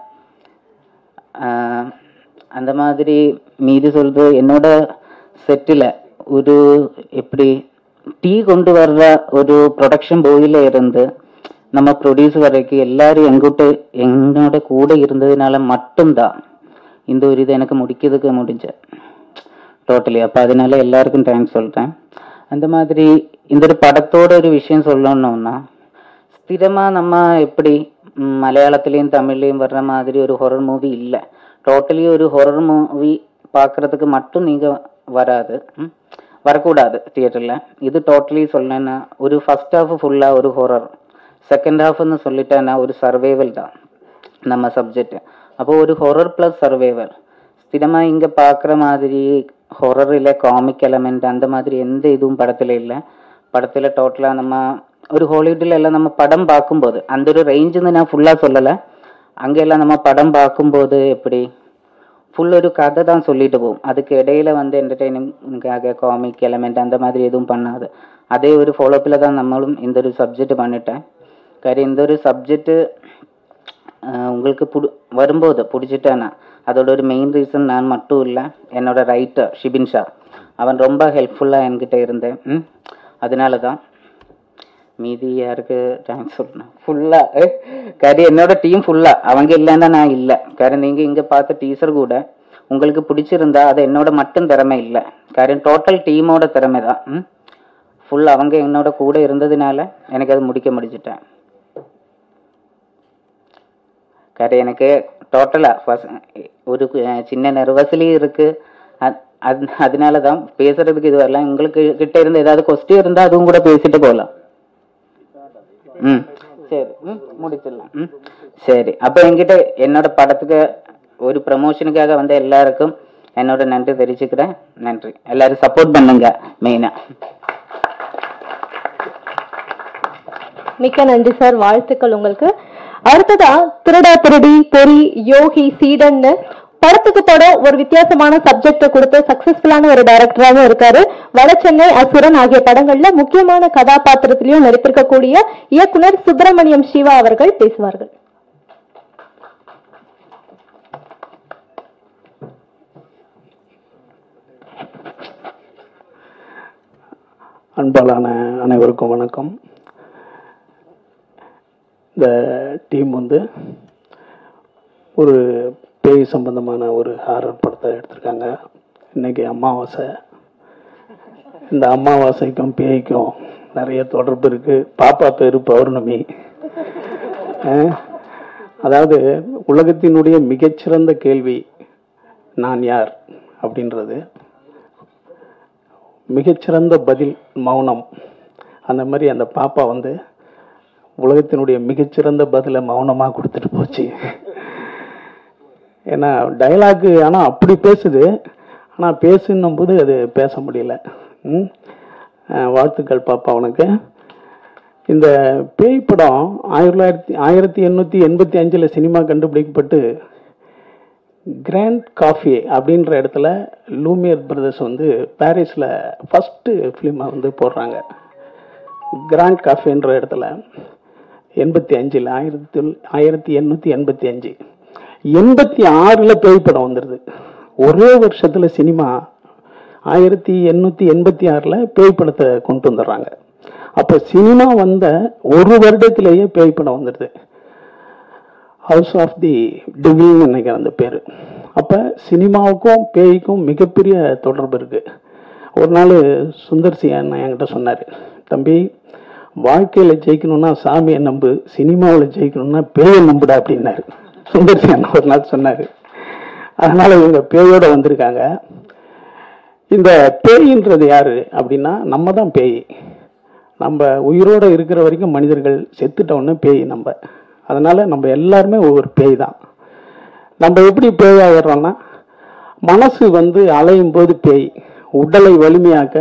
அந்த மாதிரி மீதி சொல்கிறது என்னோட செட்டில் ஒரு எப்படி டீ கொண்டு வர்ற ஒரு ப்ரொடக்ஷன் பாயில் இருந்து நம்ம ப்ரொடியூஸ் வரைக்கும் எல்லாரும் எங்கிட்ட என்னோட கூட இருந்ததுனால மட்டும்தான் இந்த ஒரு இதை எனக்கு முடிக்கிறதுக்கு முடிஞ்ச டோட்டலி. அப்போ அதனால எல்லாருக்கும் தேங்க்ஸ் சொல்கிறேன். அந்த மாதிரி இந்த ஒரு படத்தோட ஒரு விஷயம் சொல்லணும்னா ஸ்திரமாக நம்ம எப்படி மலையாளத்துலேயும் தமிழ்லேயும் வர்ற மாதிரி ஒரு ஹொரர் மூவி இல்லை. டோட்டலி ஒரு ஹொரர் மூவி பார்க்குறதுக்கு மட்டும் நீங்கள் வராது வரக்கூடாது தியேட்டரில். இது டோட்டலி சொல்லணுன்னா ஒரு ஃபஸ்ட் ஹாஃப் ஃபுல்லாக ஒரு ஹொரர், செகண்ட் ஹாஃப்னு சொல்லிட்டேன்னா ஒரு சர்வைவல் தான் நம்ம சப்ஜெக்ட். அப்போ ஒரு ஹொரர் ப்ளஸ் சர்வைவல் ஸ்திரமாக இங்கே பார்க்குற மாதிரி ஹொரர் இல்லை, காமிக் எலமெண்ட் அந்த மாதிரி எந்த இதுவும் படத்தில் இல்லை. படத்தில் டோட்டலாக நம்ம ஒரு ஹாலிவுட்டில் எல்லாம் நம்ம படம் பார்க்கும்போது அந்த ஒரு ரேஞ்சுன்னு நான் ஃபுல்லாக சொல்லலை. அங்கெல்லாம் நம்ம படம் பார்க்கும்போது எப்படி ஃபுல் ஒரு கதை தான் சொல்லிட்டு போகும். அதுக்கு இடையில வந்து என்டர்டெயினிங்காக காமிக் எலமெண்ட் அந்த மாதிரி எதுவும் பண்ணாது. அதே ஒரு ஃபாலோப்பில் தான் நம்மளும் இந்த ஒரு சப்ஜெக்ட் பண்ணிட்டேன். காரியம் இந்த ஒரு சப்ஜெக்டு உங்களுக்கு புடி வரும்போது பிடிச்சிட்டேன்னா அதோட ஒரு மெயின் ரீசன் நான் மட்டும் இல்லை, என்னோட ரைட்டர் ஷிபின் ஷா அவன் ரொம்ப ஹெல்ப்ஃபுல்லாக என்கிட்ட இருந்தேன். அதனால தான் மீதி யாருக்கு தேங்க்ஸ் சொல்லணும் ஃபுல்லாக. காரியம் என்னோட டீம் ஃபுல்லாக அவங்க இல்லைன்னா நான் இல்லை. காரியம் நீங்கள் இங்கே பார்த்த டீசர் கூட உங்களுக்கு பிடிச்சிருந்தா அது என்னோட மட்டும் திறமை இல்லை. காரியம் டோட்டல் டீமோட திறமை தான். ஃபுல் அவங்க என்னோட கூட இருந்ததுனால எனக்கு அது முடிக்க முடிச்சிட்டேன். காரியம் எனக்கு டோட்டலாக ஃபஸ்ட் ஒரு சின்ன நர்வஸ்லேயும் இருக்குது. அது அதனால தான் பேசுகிறதுக்கு இது வரலாம். உங்களுக்கு கிட்ட இருந்து ஏதாவது கொஸ்டின் இருந்தால் அதுவும் கூட பேசிட்டு போகலாம். ம் சரி, ம் முடிச்சிடலாம். ம் சரி, அப்போ என்கிட்ட என்னோட படத்துக்கு ஒரு ப்ரமோஷனுக்காக வந்த எல்லாருக்கும் என்னோட நன்றி தெரிவிச்சுக்கிறேன். நன்றி, எல்லாரும் சப்போர்ட் பண்ணுங்க. மெயினா மிக்க நன்றி சார், வாழ்த்துக்கள் உங்களுக்கு. அடுத்ததா திருடா திருடி பொறி யோகி சீடன்னு படத்துக்கு படம் ஒரு வித்தியாசமான சப்ஜெக்ட கொடுத்து சக்சஸ்ஃபுல்லான ஒரு டைரக்டராகவும் இருக்காரு. வடசென்னை, அசுரன் ஆகிய படங்கள்ல முக்கியமான கதாபாத்திரத்திலையும் நடித்திருக்கக்கூடிய இயக்குனர் சுப்பிரமணியம் சிவா அவர்கள் பேசுவார்கள். அன்பாலான அனைவருக்கும் வணக்கம். இந்த டீம் வந்து ஒரு பேய் சம்பந்தமான ஒரு ஹாரர் படத்தை எடுத்திருக்காங்க. இன்னைக்கு அமாவாசை. இந்த அமாவாசைக்கும் பேய்க்கும் நிறைய தொடர்பு இருக்கு. பாப்பா பேரு பௌர்ணமி. அதாவது உலகத்தினுடைய மிகச்சிறந்த கேள்வி நான் யார் அப்படின்றது, மிகச்சிறந்த பதில் மௌனம். அந்த மாதிரி அந்த பாப்பா வந்து உலகத்தினுடைய மிகச்சிறந்த பதிலை மௌனமாக கொடுத்துட்டு போச்சு. ஏன்னா டைலாக்கு ஆனால் அப்படி பேசுது, ஆனால் பேசுன்னும் போது அது பேச முடியல. ம் வாழ்த்துக்கள் பாப்பா உனக்கு. இந்த பேய் படம் ஆயிரத்தி தொள்ளாயிரத்தி ஆயிரத்தி எண்ணூற்றி எண்பத்தி அஞ்சில் சினிமா கண்டுபிடிக்கப்பட்டு கிராண்ட் காஃபி அப்படின்ற இடத்துல லூமியர் பிரதர்ஸ் வந்து பாரிஸில் ஃபஸ்ட்டு ஃபிலிமை வந்து போடுறாங்க. கிராண்ட் காஃபின்ற இடத்துல எண்பத்தி அஞ்சில் ஆயிரத்தி ஆயிரத்தி எண்ணூற்றி எண்பத்தி அஞ்சு எண்பத்தி ஆறில் பேய் படம் வந்துடுது. ஒரே வருஷத்தில் சினிமா ஆயிரத்தி எண்ணூற்றி எண்பத்தி ஆறில் பேய் படத்தை கொண்டு வந்துடுறாங்க. அப்போ சினிமா வந்த ஒரு வருடத்திலேயே பேய் படம் வந்துடுது. ஹவுஸ் ஆஃப் தி டிவில்னு நினைக்கிறேன் அந்த பேர். அப்போ சினிமாவுக்கும் பேய்க்கும் மிகப்பெரிய தொடர்பு இருக்குது. ஒரு நாள் சுந்தர்சி அண்ணன் என்கிட்ட சொன்னார், தம்பி வாழ்க்கையில் ஜெயிக்கணும்னா சாமியை நம்பு, சினிமாவில் ஜெயிக்கணும்னா பேயை நம்புடா அப்படின்னாரு சுந்தர்சி அண்ணன் ஒரு நாள் சொன்னார். அதனால் இவங்க பேயோடு வந்திருக்காங்க. இந்த பேயின்றது யார் அப்படின்னா நம்ம தான் பேய். நம்ம உயிரோடு இருக்கிற வரைக்கும் மனிதர்கள், செத்துட்டோன்னு பேய் நம்ம. அதனால் நம்ம எல்லாருமே ஒவ்வொரு பேய் தான். நம்ம எப்படி பேய் ஆகிடுறோம்னா, மனசு வந்து அலையும் போது பேய், உடலை வலிமையாக்க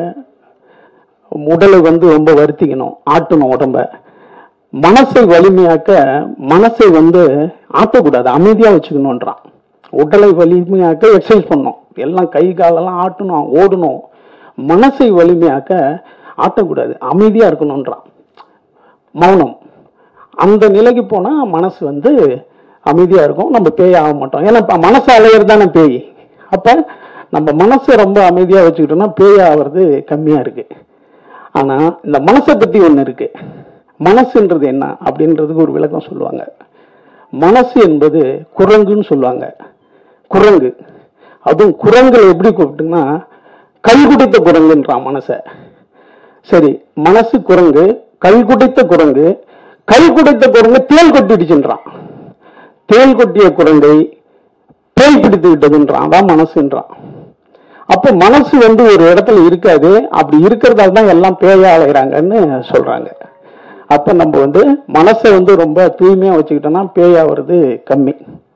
உடலை வந்து ரொம்ப வருத்திக்கணும், ஆட்டணும் உடம்ப. மனசை வலிமையாக்க மனசை வந்து ஆட்டக்கூடாது, அமைதியாக வச்சுக்கணுன்றான். உடலை வலிமையாக்க எக்ஸசைஸ் பண்ணணும், எல்லாம் கை காலெல்லாம் ஆட்டணும், ஓடணும். மனசை வலிமையாக்க ஆட்டக்கூடாது, அமைதியாக இருக்கணுன்றான். மௌனம். அந்த நிலைக்கு போனால் மனசு வந்து அமைதியாக இருக்கும், நம்ம பேய் ஆக மாட்டோம். ஏன்னா இப்போ மனசு அலையிறது தானே பேய். அப்போ நம்ம மனசை ரொம்ப அமைதியாக வச்சுக்கிட்டோம்னா பேய் ஆகிறது கம்மியாக இருக்குது. ஆனால் இந்த மனசை பற்றி ஒன்று இருக்குது. மனசுன்றது என்ன அப்படின்றதுக்கு ஒரு விளக்கம் சொல்லுவாங்க. மனசு என்பது குரங்குன்னு சொல்லுவாங்க. குரங்கு, அதுவும் குரங்குல எப்படி கூப்பிட்டுங்கன்னா கல் குடித்த குரங்குன்றான் மனசை. சரி, மனசு குரங்கு, கல் குடித்த குரங்கு. கல் குடித்த குரங்கு தேல் கொட்டிடுச்சுன்றான். தேல் கொட்டிய குரங்கை பேய் பிடித்து விட்டதுன்றான். அதான் மனசுன்றான். அப்போ மனசு வந்து ஒரு இடத்துல இருக்காது, அப்படி இருக்கிறதால தான் எல்லாம் பேயா அலைகிறாங்கன்னு சொல்றாங்க. அப்போ நம்ம வந்து மனசை வந்து ரொம்ப தூய்மையாக வச்சுக்கிட்டோம்னா பேயாகிறது கம்மி.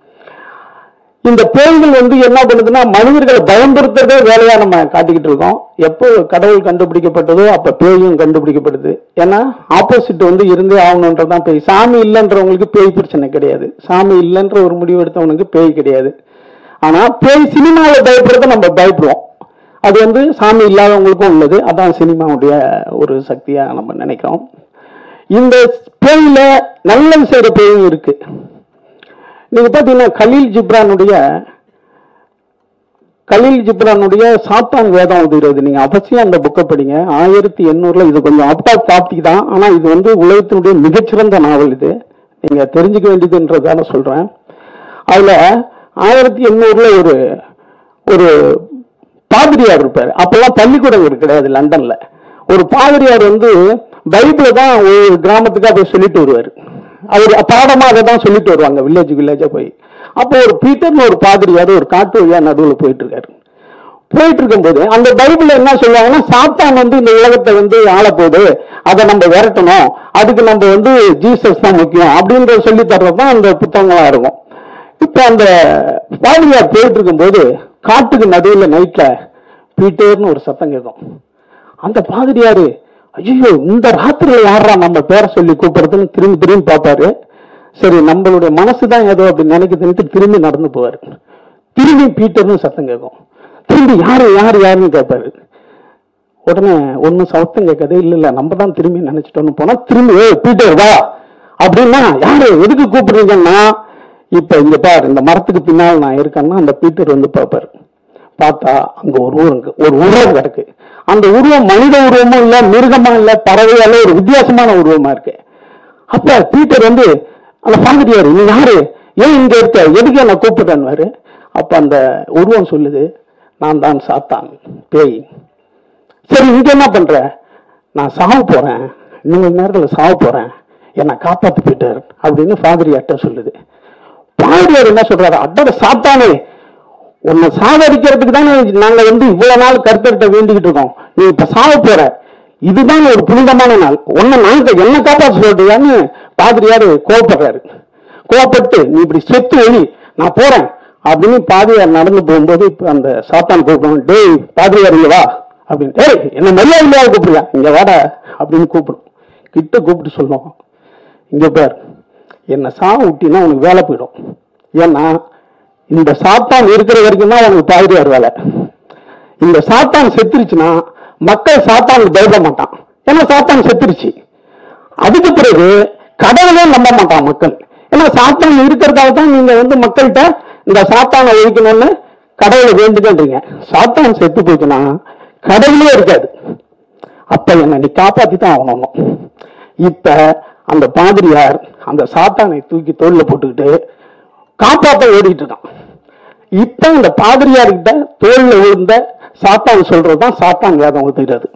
இந்த பேய்கள் வந்து என்ன பண்ணுதுன்னா மனிதர்களை பயன்படுத்துறதே வேலையா நம்ம காட்டிக்கிட்டு இருக்கோம். எப்போ கடவுள் கண்டுபிடிக்கப்பட்டதோ அப்போ பேயும் கண்டுபிடிக்கப்படுது. ஏன்னா ஆப்போசிட் வந்து இருந்தே ஆகணுன்றதான் பேய். சாமி இல்லைன்றவங்களுக்கு பேய் பிரச்சனை கிடையாது, சாமி இல்லைன்ற ஒரு முடிவு எடுத்தவனுக்கு பேய் கிடையாது. ஆனா பேய் சினிமாவில் பயப்படுறத நம்ம பயப்படுவோம். அது வந்து சாமி இல்லாதவங்களுக்கும் உள்ளது. அதான் சினிமாவுடைய ஒரு சக்தியா நம்ம நினைக்கிறோம். இந்த பேயில நல்லது செய்யற பேயும் இருக்கு. நீங்க பாத்தீங்கன்னா கலீல் ஜிப்ரானுடைய கலீல் ஜிப்ரானுடைய சாத்தான் வேதம் உதிர்றது, நீங்க அவசியம் அந்த புக்கை படிங்க. ஆயிரத்தி எண்ணூறுல இது கொஞ்சம் அப்டா டாபிக் தான், ஆனா இது வந்து உலகத்தினுடைய மிகச்சிறந்த நாவல். இது நீங்க தெரிஞ்சுக்க வேண்டியதுன்றதால சொல்றேன். அதுல ஆயிரத்தி எண்ணூறுல ஒரு ஒரு பாதிரியார் இருப்பார். அப்பெல்லாம் பள்ளிக்கூடங்கள் கிடையாது லண்டன்ல. ஒரு பாதிரியார் வந்து பைபிளை தான் ஒரு கிராமத்துக்காக போய் சொல்லிட்டு வருவார். அவர் பாடமா அதை தான் சொல்லிட்டு வருவாங்க, வில்லேஜ் வில்லேஜா போய். அப்போ ஒரு பீட்டர்னு ஒரு பாதிரியார் ஒரு காட்டு வழியா நடுவில் போயிட்டு இருக்காரு. போயிட்டு இருக்கும்போது அந்த பைபிள்ல என்ன சொல்லுவாங்கன்னா, சாத்தான் வந்து இந்த உலகத்தை வந்து ஆள போகுது, அதை நம்ம விரட்டணும், அதுக்கு நம்ம வந்து ஜீசஸ் தான் முக்கியம் அப்படின்றத சொல்லி தர்றதுதான் அந்த புத்தகங்களா இருக்கும். இப்ப அந்த பாதிரியார் போயிட்டு இருக்கும்போது காட்டுக்கு நடுவில் நைட்ல பீட்டர்னு ஒரு சத்தம் கேட்கும். அந்த பாதிரியாரு, ஐயோ இந்த ராத்திரியில யாரா நம்ம பேரை சொல்லி கூப்பிடுறதுன்னு திரும்பி திரும்பி பார்ப்பாரு. சரி நம்மளுடைய மனசுதான் ஏதோ அப்படின்னு நினைக்கிறதுன்னு திரும்பி நடந்து போவாரு. திரும்பி பீட்டர்னு சத்தம் கேட்கும். திரும்பி யாரு யாரு யாருன்னு கேட்பாரு. உடனே ஒன்னும் சத்தம் கேட்காது. இல்ல இல்ல நம்ம தான் திரும்பி நினைச்சிட்டோம்னு போனா திரும்பி பீட்டர் வா அப்படின்னா, யாரு எதுக்கு கூப்பிடுறீங்கன்னா, இப்ப இங்க பாரு இந்த மரத்துக்கு பின்னால் நான் இருக்கேன்னா அந்த பீட்டர் வந்து பார்ப்பாரு. பார்த்தா அங்க ஒரு உருவம் ஒரு உருவம் கிடக்கு. அந்த உருவம் மனித உருவமும் இல்ல, மிருகமா இல்ல, பறவையால ஒரு வித்தியாசமான உருவமா இருக்கு. அப்ப பீட்டர் வந்து அந்த பாதிரியாரு, நீ யாரு, ஏன் இங்க இருக்க, எதுக்கு என்ன கூப்பிட்டேன்னு. அப்ப அந்த உருவம் சொல்லுது, நான் தான் சாத்தான், பேய். சரி இங்க என்ன பண்ற, நான் சாவ போறேன், இன்னும் கொஞ்ச நேரத்தில் சாவ போறேன், என்னை காப்பாத்து பீட்டர் அப்படின்னு பாதிரியார்ட்ட சொல்லுது. பாதிரியார் என்ன சொல்றாரு, அட சாத்தானே, உன்னை சாவடிக்கிறதுக்கு தானே நாங்க வந்து இவ்வளவு நாள் கருத்தர்கிட்ட வேண்டிக்கிட்டு இருக்கோம், நீ இப்ப சாவ போற, இதுதான் ஒரு புனிதமான நாள், உன்னை நாங்க என்ன காப்பாற்ற சொல்றியான்னு பாதிரியாரு கோவப்படுறாரு. கோவப்பட்டு நீ இப்படி செத்து ஒளி, நான் போறேன் அப்படின்னு பாதிரியார் நடந்து போகும்போது இப்ப அந்த சாத்தான் கூப்பிடும், டேய் பாதிரியார் இங்க வா அப்படின்னு. டேய் என்ன மரியாதை இல்லையா கூப்பிடுறியா, இங்க வாட அப்படின்னு கூப்பிடும். கிட்ட கூப்பிட்டு சொல்லுவோம், இங்க பேர் என்ன சாவ விட்டினா உனக்கு வேலை போயிடும், ஏன்னா இந்த சாத்தான் இருக்கிற வரைக்கும் தான் உனக்கு பாதிரியார் வேலை. இந்த சாத்தான் செத்துருச்சுன்னா மக்கள் சாத்தானுக்கு பயப்பட மாட்டான், ஏன்னா சாத்தான் செத்துருச்சு. அதுக்கு பிறகு கடவுளே நம்ப மாட்டான் மக்கள், ஏன்னா சாத்தான் இருக்கிறதால தான் நீங்க வந்து மக்கள்கிட்ட இந்த சாத்தானை ஒழிக்கணும்னு கடவுளை வேண்டுகின்றீங்க. சாத்தான் செத்து போச்சுன்னா கடவுளே இருக்காது. அப்ப என்ன நீ காப்பாத்தி தான் ஆகணும். இப்ப அந்த பாதிரியார் அந்த சாத்தானை தூக்கி தோல்ல போட்டுக்கிட்டு காப்பாத்த ஓடிட்டு இருக்கான். இப்ப இந்த பாதிரியார்கிட்ட தோல்ல விழுந்த சாத்தான் சொல்றதுதான் சாத்தான் வேதம் ஒத்துக்கிறது.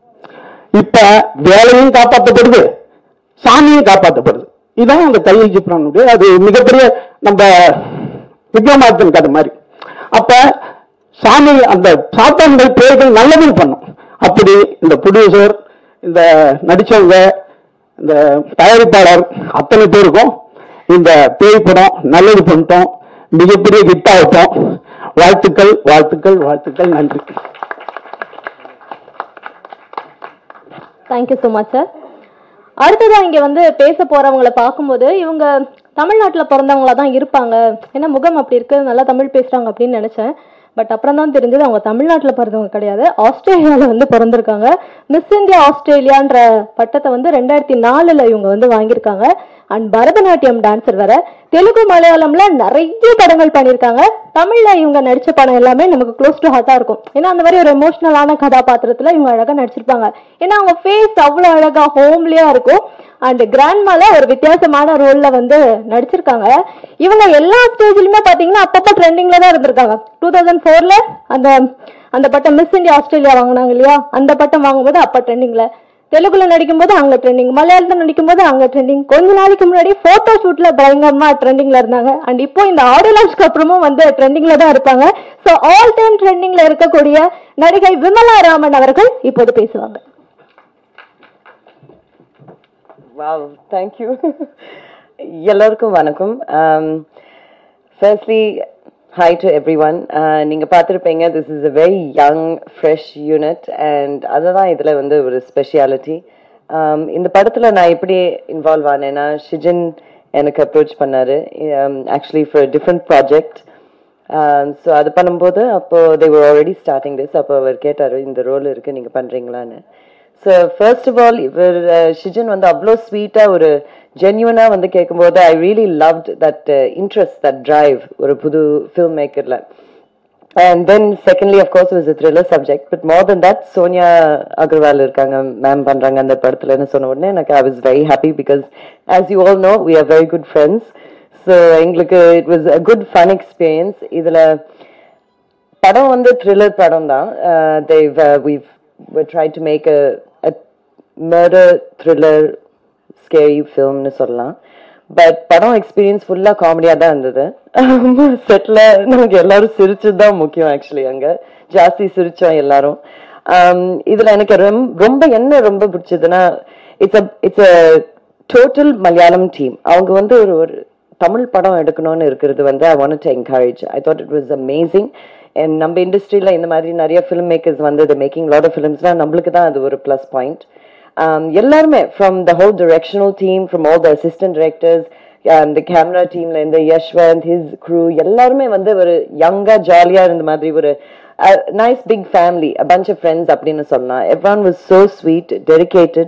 இப்ப வேலையும் காப்பாற்றப்படுது, சாமியும் காப்பாற்றப்படுது. இதான் அந்த கையை ஜிப்ரானுடைய, அது மிகப்பெரிய நம்ம விக்ரமாதித்தன் கதை மாதிரி. அப்ப சாமி அந்த சாத்தான்கள் பேர்கள் நல்லதும் பண்ணும். அப்படி இந்த ப்ரொடியூசர், இந்த நடிச்சவங்க, இந்த தயாரிப்பாளர் அத்தனை பேருக்கும் இந்த பேய் படம் நல்லது பண்ணிட்டோம், மிகப்பெரிய ஹிட் ஆகட்டும். வாழ்த்துக்கள் வாழ்த்துக்கள் வாழ்த்துக்கள். நன்றி. Thank you so much sir. அடுத்ததா இங்க வந்து பேச போறவங்களை பார்க்கும்போது இவங்க தமிழ்நாட்டுல பிறந்தவங்களா தான் இருப்பாங்க, ஏன்னா முகம் அப்படி இருக்கு, நல்லா தமிழ் பேசுறாங்க அப்படின்னு நினைச்சேன். பட் அப்புறம் தான் தெரிஞ்சது அவங்க தமிழ்நாட்டில் பிறந்தவங்க கிடையாது, ஆஸ்திரேலியாவில் வந்து பிறந்திருக்காங்க. மிஸ் இந்தியா ஆஸ்திரேலியான்ற பட்டத்தை வந்து ரெண்டாயிரத்தி நாலுல இவங்க வந்து வாங்கியிருக்காங்க. அண்ட் பரதநாட்டியம் டான்சர் வேற. தெலுங்கு மலையாளம்ல நிறைய படங்கள் பண்ணியிருக்காங்க. தமிழ்ல இவங்க நடிச்ச படம் எல்லாமே நமக்கு க்ளோஸ் டு ஹார்ட்டா இருக்கும், ஏன்னா அந்த மாதிரி ஒரு எமோஷனலான கதாபாத்திரத்துல இவங்க அழகா நடிச்சிருப்பாங்க. ஏன்னா அவங்க ஃபேஸ் அவ்வளோ அழகா ஹோம்லியா இருக்கும். அண்ட் கிராண்ட்மால ஒரு வித்தியாசமான ரோல்ல வந்து நடிச்சிருக்காங்க. இவங்க எல்லா ஸ்டேஜ்லயுமே பாத்தீங்கன்னா அப்பப்ப ட்ரெண்டிங்ல தான் இருந்திருக்காங்க. டூ தௌசண்ட் ஃபோர்ல அந்த அந்த பட்டம் மிஸ் இந்தியா ஆஸ்திரேலியா வாங்கினாங்க இல்லையா, அந்த பட்டம் வாங்கும்போது அப்ப ட்ரெண்டிங்ல, தெலுங்குல நடிக்கும் போது அங்க ட்ரெண்டிங், மலையாளத்துல நடிக்கும் போது அங்க ட்ரெண்டிங், கொஞ்ச நாளைக்கு முன்னாடி போட்டோ ஷூட்ல பயங்கரமா ட்ரெண்டிங்ல இருந்தாங்க. அண்ட் இப்போ இந்த ஆடியோ லான்ச்க்கு அப்புறமும் வந்து ட்ரெண்டிங்ல தான் இருப்பாங்க. ஸோ ஆல் டைம் ட்ரெண்டிங்ல இருக்கக்கூடிய நடிகை விமலா ராமன் அவர்கள் இப்போது பேசுவாங்க. Wow, thank you. எல்லாருக்கும் வணக்கம். Firstly, hi to everyone. நீங்க பார்த்திருப்பீங்க, this is a very young, fresh unit, and அதுதான் இதுல வந்து ஒரு ஸ்பெஷாலிட்டி. இந்த படத்துல நான் எப்படி இன்வால்வ் ஆனேன்னா, ஷிஜன் எனக்கு அப்ரோச் பண்ணாரு, actually for different project. So அது பண்ணும்போது அப்போ they were already starting this. அப்போ அவர் கேட்டாரு, இந்த ரோல் இருக்கு நீங்க பண்றீங்களான்னு. ஸோ ஃபர்ஸ்ட் ஆஃப் ஆல் இவர் ஷிஜன் வந்து அவ்வளோ ஸ்வீட்டாக ஒரு ஜென்யூனாக வந்து கேட்கும்போது I really loved that interest, that drive ஒரு புது ஃபில்ம் மேக்கரில். And then secondly of course was a thriller subject, but more than that Sonia Agarwal இருக்காங்க, மேம் பண்ணுறாங்க அந்த படத்துலன்னு சொன்ன உடனே எனக்கு I was very happy, because as you all know we are very good friends. So எங்களுக்கு it was a good fun experience. இதில் படம் வந்து த்ரில்லர் படம் தான். தேவ் we've we tried to make a a murder thriller scary film nu sollalam, but படம் experience ஃபுல்லா காமெடியா தான் இருந்தது. செட்ல நமக்கு எல்லாரும் சிரிச்சதுதான் முக்கியம். ஆக்சுவலி அங்க ஜாஸ்தி சிரிச்சோம் எல்லாரும். இதுல எனக்கு ரொம்ப என்ன ரொம்ப பிடிச்சதுன்னா it's it's a total Malayalam team. அவங்க வந்து ஒரு ஒரு தமிழ் படம் எடுக்கணும்னு இருக்கிறது வந்து I want to encourage. I thought it was amazing. And நம்ம இண்டஸ்ட்ரியில இந்த மாதிரி நிறைய ஃபிலிம் மேக்கர்ஸ் வந்து மேக்கிங் லாட் ஆஃப் ஃபிலிம்ஸ்னா நம்மளுக்கு தான் அது ஒரு பிளஸ் பாயிண்ட். எல்லாருமே from the whole directional team, from all the assistant directors, இந்த கேமரா டீம்ல இந்த யஷ்வந்த், ஹிஸ் க்ரூ எல்லாருமே வந்து ஒரு யங்கா ஜாலியா இருந்த மாதிரி ஒரு nice big family, a bunch of friends அப்படின்னு சொல்லலாம். everyone was so sweet, dedicated.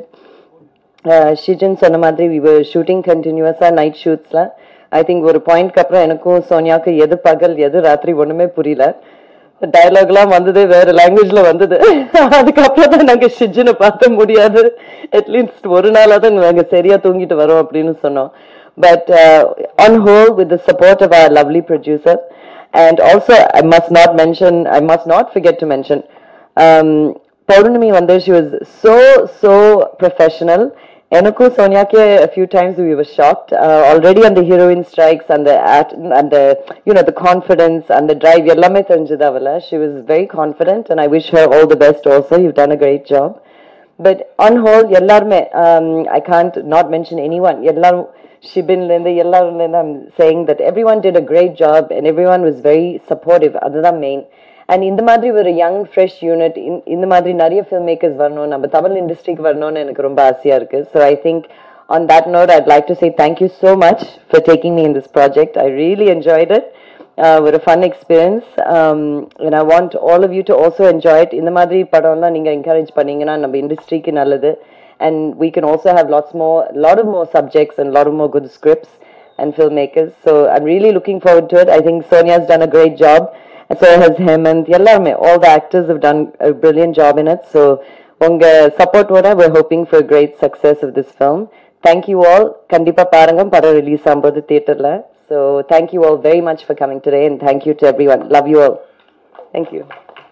ஷிஜன் சொன்ன மாதிரி we were shooting continuously night shootsல. ஐ திங்க் ஒரு பாயிண்ட்க்கு அப்புறம் எனக்கும் சோனியாவுக்கு எது பகல் எது ராத்திரி ஒண்ணுமே புரியல. டயலாக்லாம் வந்தது வேற லாங்குவேஜ்ல வந்தது. அதுக்கப்புறம் தான் நாங்க ஷிஜனை பார்த்த முடியாது, அட்லீஸ்ட் ஒரு நாளா தான் நாங்க சரியா தூங்கிட்டு வரோம் அப்படின்னு சொன்னோம். But on whole with the support of our lovely producer and also I must not mention, I must not forget to mention um Paurnami Vandar. She was so so professional. Enakku Soniakke a few times we were shocked uh, already on the heroine strikes and the at and the you know the confidence and the drive ellame therinjadavala. She was very confident and I wish her all the best also. You've done a great job. But on whole ellarume um I can't not mention anyone. Ellarum Shibin Linda ellarum I'm saying that everyone did a great job and everyone was very supportive. Adha main. And இந்த மாதிரி ஒரு young fresh unit, இந்த மாதிரி நிறைய film makers வரணும், நம்ம தமிழ் இண்டஸ்ட்ரிக்கு வரணும்னு எனக்கு ரொம்ப ஆசையா இருக்கு. So I think on that note I'd like to say thank you so much for taking me in this project. I really enjoyed it. ஒரு fun experience. And I want all of you to also enjoy it. இந்த மாதிரி படம்லாம் நீங்க encourage பண்ணீங்கன்னா நம்ம இண்டஸ்ட்ரிக்கு நல்லது. அண்ட் we can also have lots more lot of more subjects and lot of more good scripts and filmmakers. So I'm really looking forward to it. I think Sonia's done a great job. And so has Hemant, எல்லாருமே, all the actors have done a brilliant job in it. So உங்க support ஓட we're hoping for a great success of this film. Thank you all. கண்டிப்பா பாருங்க, படம் release ஆகும்போது தியேட்டர்ல. So thank you all very much for coming today and thank you to everyone. Love you all. Thank you.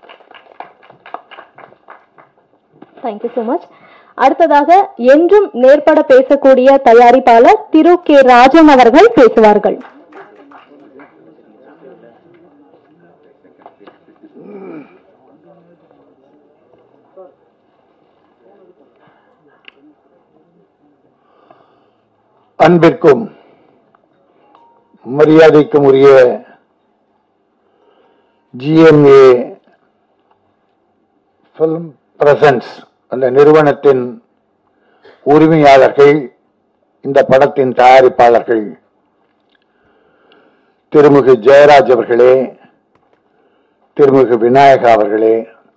Thank you so much. அடுத்ததாக என்றும் நேர்பட பேசக்கூடிய தயாரிப்பாளர் திரு K Rajan அவர்கள் பேசுவார்கள். அன்பிற்கும் மரியாதைக்கும் உரிய ஜிஎம்ஏ ஃபிலிம் பிரசன்ஸ் அந்த நிறுவனத்தின் உரிமையாளர்கள், இந்த படத்தின் தயாரிப்பாளர்கள் திருமிகு ஜெயராஜ் அவர்களே, திருமிகு விநாயகா அவர்களே,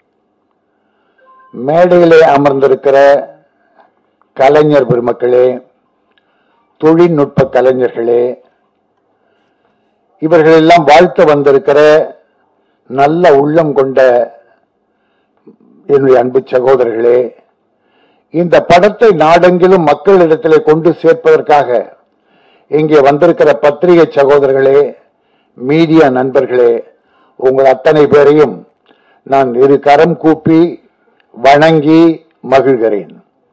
மேடையிலே அமர்ந்திருக்கிற கலைஞர் பெருமக்களே, தொழில்நுட்ப கலைஞர்களே, இவர்களெல்லாம் வாழ்த்து வந்திருக்கிற நல்ல உள்ளம் கொண்ட என்னுடைய அன்பு சகோதரர்களே, இந்த படத்தை நாடெங்கிலும் மக்களிடத்திலே கொண்டு சேர்ப்பதற்காக இங்கே வந்திருக்கிற பத்திரிகை சகோதரர்களே, மீடியா நண்பர்களே, உங்கள் அத்தனை பேரையும் நான் இரு கரம் கூப்பி வணங்கி மகிழ்கிறேன்.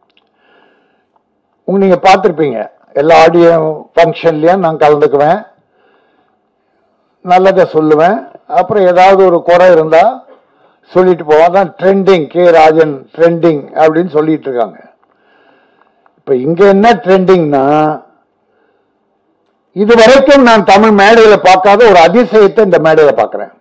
நீங்க பார்த்திருப்பீங்க, எல்லா ஆடியோ ஃபங்க்ஷன்லயும் நான் கலந்துக்குவேன், நல்லதை சொல்லுவேன், அப்புறம் ஏதாவது ஒரு குறை இருந்தா சொல்லிட்டு போவான். தான் ட்ரெண்டிங், கே ராஜன் ட்ரெண்டிங் அப்படின்னு சொல்லிட்டு இருக்காங்க. இப்ப இங்க என்ன ட்ரெண்டிங்னா, இதுவரைக்கும் நான் தமிழ் மேடையில பார்க்காத ஒரு அதிசயத்தை இந்த மேடையில பார்க்கிறேன்.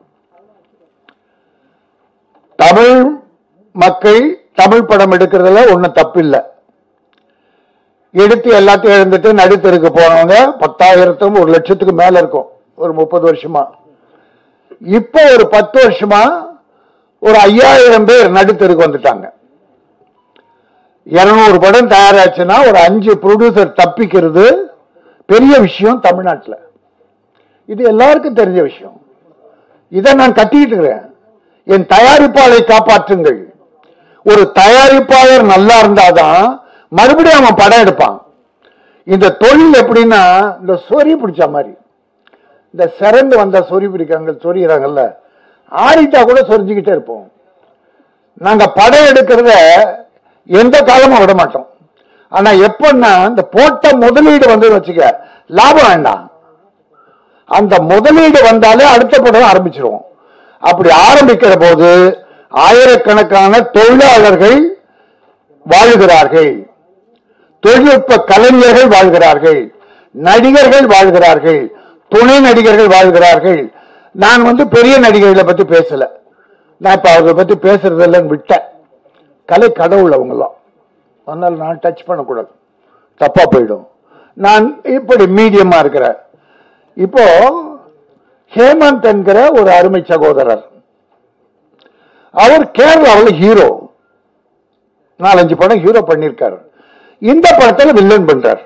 தமிழ் மக்கள் தமிழ் படம் எடுக்கிறதுல ஒன்னும் தப்பு இல்லை. எடுத்து எல்லாத்தையும் எழுந்துட்டு நடுத்தருக்கு போனவங்க பத்தாயிரத்துக்கும் ஒரு லட்சத்துக்கு மேல இருக்கும் ஒரு முப்பது வருஷமா. இப்போ ஒரு பத்து வருஷமா ஒரு ஐயாயிரம் பேர் நடுத்தருக்கு வந்துட்டாங்க. இருநூறு படம் தயாராச்சுன்னா ஒரு அஞ்சு ப்ரொடியூசர் தப்பிக்கிறது பெரிய விஷயம் தமிழ்நாட்டில். இது எல்லாருக்கும் தெரிஞ்ச விஷயம். இதை நான் கட்டிக்கிட்டு இருக்கிறேன். என் தயாரிப்பாளரை காப்பாற்றுங்கள். ஒரு தயாரிப்பாளர் நல்லா இருந்தாதான் மறுபடியும் அவன் படம் எடுப்பான். இந்த தொழில் எப்படின்னா, இந்த சொறி பிடிச்ச மாதிரி, இந்த சிறந்து வந்த சொறி பிடிக்காங்க, சொறிகிறாங்கல்ல, ஆடிட்டா கூட சொரிஞ்சுக்கிட்டே இருப்போம். நாங்க படம் எடுக்கிறத எந்த காலமும் விட மாட்டோம். ஆனா எப்பன்னா இந்த போட்ட முதலீடு வந்து வச்சுக்க லாபம் வேண்டாம், அந்த முதலீடு வந்தாலே அடுத்த படம் ஆரம்பிச்சிருவோம். அப்படி ஆரம்பிக்கிற போது ஆயிரக்கணக்கான தொழிலாளர்கள் வாழ்கிறார்கள், தொழில்நுட்ப கலைஞர்கள் வாழ்கிறார்கள், நடிகர்கள் வாழ்கிறார்கள், துணை நடிகர்கள் வாழ்கிறார்கள். நான் வந்து பெரிய நடிகர்களை பத்தி பேசல, நான் இப்ப அவர்களை பத்தி பேசுறது இல்லைன்னு விட்டேன். கலை கடவுள் அவங்களாம், அதனால நான் டச் பண்ணக்கூடாது, தப்பா போயிடும். நான் இப்படி மீடியமா இருக்கிறேன். இப்போ ஹேமந்த் என்கிற ஒரு அருமை சகோதரர், அவர் கேரளாவில் ஹீரோ, நாலஞ்சு படம் ஹீரோ பண்ணியிருக்காரு. இந்த படத்தில் வில்லன் பண்றார்.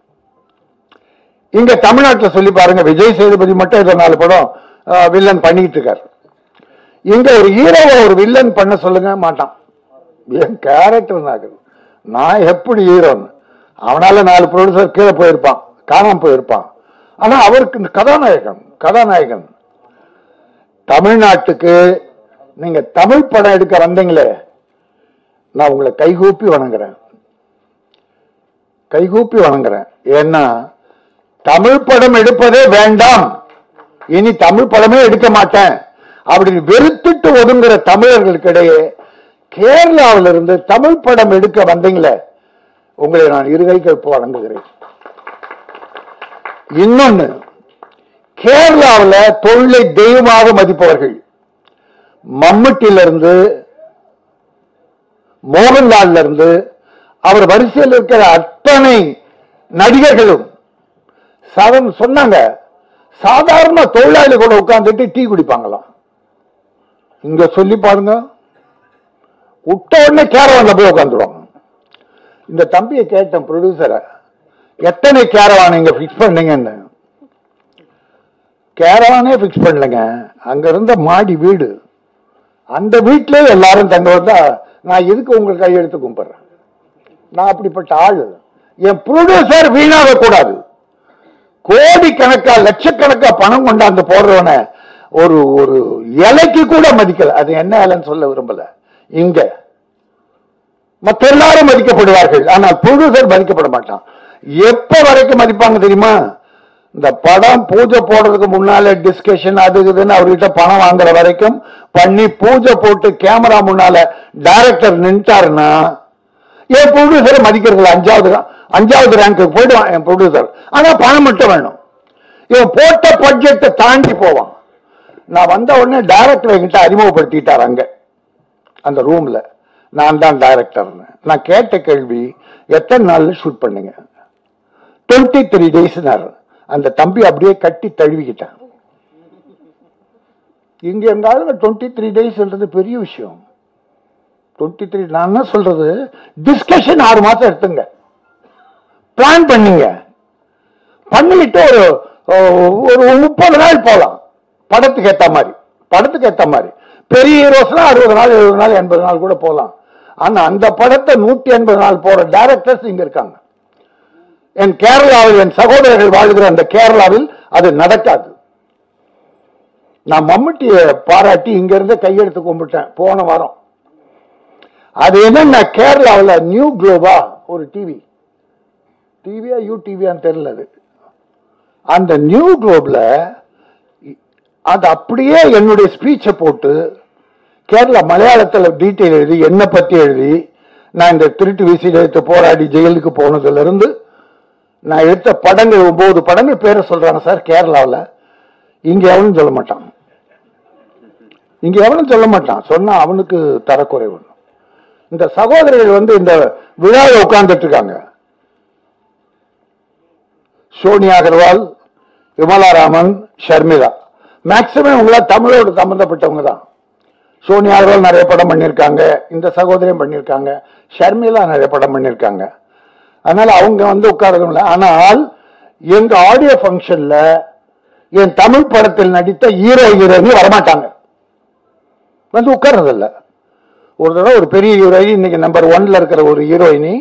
இங்க தமிழ்நாட்டில் சொல்லி பாருங்க, விஜய் சேதுபதி மட்டும் இதை நாலு படம் வில்லன் பண்ணிட்டு இருக்காரு. இங்க ஒரு ஹீரோவை ஒரு வில்லன் பண்ண சொல்லுங்க, மாட்டான். என் கேரக்டர் நாக்குது, நான் எப்படி ஹீரோன்னு. அவனால நாலு ப்ரொடியூசர் கீழே போயிருப்பான், காணாம போயிருப்பான். ஆனா அவருக்கு கதாநாயகன் கதாநாயகன் தமிழ்நாட்டுக்கு நீங்க தமிழ் படம் எடுக்க வந்தீங்களே, நான் உங்களை கைகூப்பி வணங்குறேன், கைகூப்பி வணங்குறேன். ஏன்னா தமிழ் படம் எடுப்பதே வேண்டாம், இனி தமிழ் படமே எடுக்க மாட்டேன் அப்படி வெறுத்துட்டு ஒதுங்குற தமிழர்களுக்கு இடையே கேரளாவில இருந்து தமிழ் படம் எடுக்க வந்தீங்களே, உங்களை நான் இருகைக்கு வணங்குகிறேன். இன்னொன்னு, கேரளாவில் தொழிலை தெய்வமாக மதிப்பவர்கள், மம்முட்டியிலிருந்து மோகன்லால்ல இருந்து அவர் வரிசையில் இருக்கிற அத்தனை நடிகர்களும் சொன்னாங்க, சாதாரண தொழிலாளி கூட உட்கார்ந்துட்டு டீ குடிப்பாங்களாம். இங்க சொல்லி பாருங்க, விட்ட உடனே கேரவான்ல போய் உட்காந்துருவாங்க. இந்த தம்பியை கேட்டேன் ப்ரொடியூசரை, எத்தனை கேரவான் இங்க பிக்ஸ் பண்ணீங்கன்னு. கேரவானே பிக்ஸ் பண்ணலங்க, அங்க இருந்த மாடி வீடு, அந்த வீட்டிலே எல்லாரும் தங்க வந்தா நான் எதுக்கு உங்க கையெடுத்து கும்பிடுறேன். நான் அப்படிப்பட்ட ஆளு. என் ப்ரொடியூசர் வீணாக கூடாது. கோடி கணக்கா லட்சக்கணக்கா பணம் கொண்டாந்து போடுறவன ஒரு ஒரு இலைக்கு கூட மதிக்கல. அது என்ன இலைன்னு சொல்ல விரும்பல. இங்க மற்ற எல்லாரும் மதிக்கப்படுவார்கள், ஆனால் ப்ரொடியூசர் மதிக்கப்பட மாட்டான். எப்ப வரைக்கும் மதிப்பாங்க தெரியுமா? இந்த படம் பூஜை போடுறதுக்கு முன்னால டிஸ்கஷன் அது இதுன்னு அவர்கிட்ட பணம் வாங்குற வரைக்கும் பண்ணி பூஜை போட்டு கேமரா முன்னால டைரக்டர் நின்ட்டாருன்னா என் ப்ரொடியூசரை மதிக்கிறது அஞ்சாவது அஞ்சாவது ரேங்க்கு போயிடுவான் என் ப்ரொடியூசர். ஆனா பணம் மட்டும் வேணும். இவன் போட்ட பட்ஜெட்டை தாண்டி போவான். நான் வந்த உடனே டைரக்டர் என்கிட்ட அறிமுகப்படுத்திட்டார் அங்க அந்த ரூம்ல, நான் தான் டைரக்டர். நான் கேட்ட கேள்வி, எத்தனை நாள்ல ஷூட் பண்ணுங்க? Twenty three days. அந்த தம்பி அப்படியே கட்டி தழுவிக்கிட்டான். இங்க இருந்தாலும் டுவெண்ட்டி த்ரீ டேஸ்ன்றது பெரிய விஷயம். டுவெண்ட்டி த்ரீ நான் என்ன சொல்றது, டிஸ்கஷன் ஆறு மாசம் எடுத்துங்க, பிளான் பண்ணீங்க, பண்ணிட்டு ஒரு ஒரு முப்பது நாள் போலாம் படத்துக்கு ஏத்த மாதிரி. படத்துக்கு ஏத்த மாதிரி பெரிய ஹீரோஸ்லாம் அறுபது நாள் எழுபது நாள் எண்பது நாள் கூட போலாம். ஆனா அந்த படத்தை நூத்தி எண்பது நாள் போற டைரக்டர்ஸ் இங்க இருக்காங்க. என் கேரளாவில் என் சகோதரர்கள் வாழ்கிற அந்த கேரளாவில் அது நடக்காது. நான் மம்முட்டியை பாராட்டி இங்க இருந்து கையெடுத்து கும்பிட்டேன் போன வாரம். அது என்ன, கேரளாவில் நியூ குளோபா ஒரு டிவி, டிவியா யூ டிவியான்னு தெரியல, அது அந்த நியூ குளோப்ல அது அப்படியே என்னுடைய ஸ்பீச்சை போட்டு கேரளா மலையாளத்தில் டீட்டெயில் எழுதி என்னை பத்தி எழுதி, நான் இந்த திருட்டு விசில் எடுத்து போராடி ஜெயிலுக்கு போனதுல இருந்து நான் எடுத்த படங்கள் ஒன்பது படங்கள் பேரை சொல்றாங்க சார் கேரளாவில். இங்க எவனும் சொல்ல மாட்டான், இங்க எவனும் சொல்ல மாட்டான். சொன்னா அவனுக்கு தரக்குறைவு. இந்த சகோதரர்கள் வந்து இந்த விழாவை உட்கார்ந்துட்டு இருக்காங்க. சோனியா அகர்வால், விமலா ராமன், ஷர்மிளா, மேக்சிமம் உங்களா தமிழோடு சம்பந்தப்பட்டவங்க தான். சோனியா அகர்வால் நிறைய படம் பண்ணியிருக்காங்க, இந்த சகோதரியும் பண்ணியிருக்காங்க, ஷர்மிளா நிறைய படம் பண்ணியிருக்காங்க. அதனால அவங்க வந்து உட்காரதும். ஆனால் எங்க ஆடியோ ஃபங்க்ஷன்ல என் தமிழ் படத்தில் நடித்த ஹீரோ ஹீரோயின் வரமாட்டாங்க, வந்து உட்கார்றதில்ல. ஒரு தடவை ஒரு பெரிய ஹீரோயின், இன்னைக்கு நம்பர் ஒன்ல இருக்கிற ஒரு ஹீரோயினி,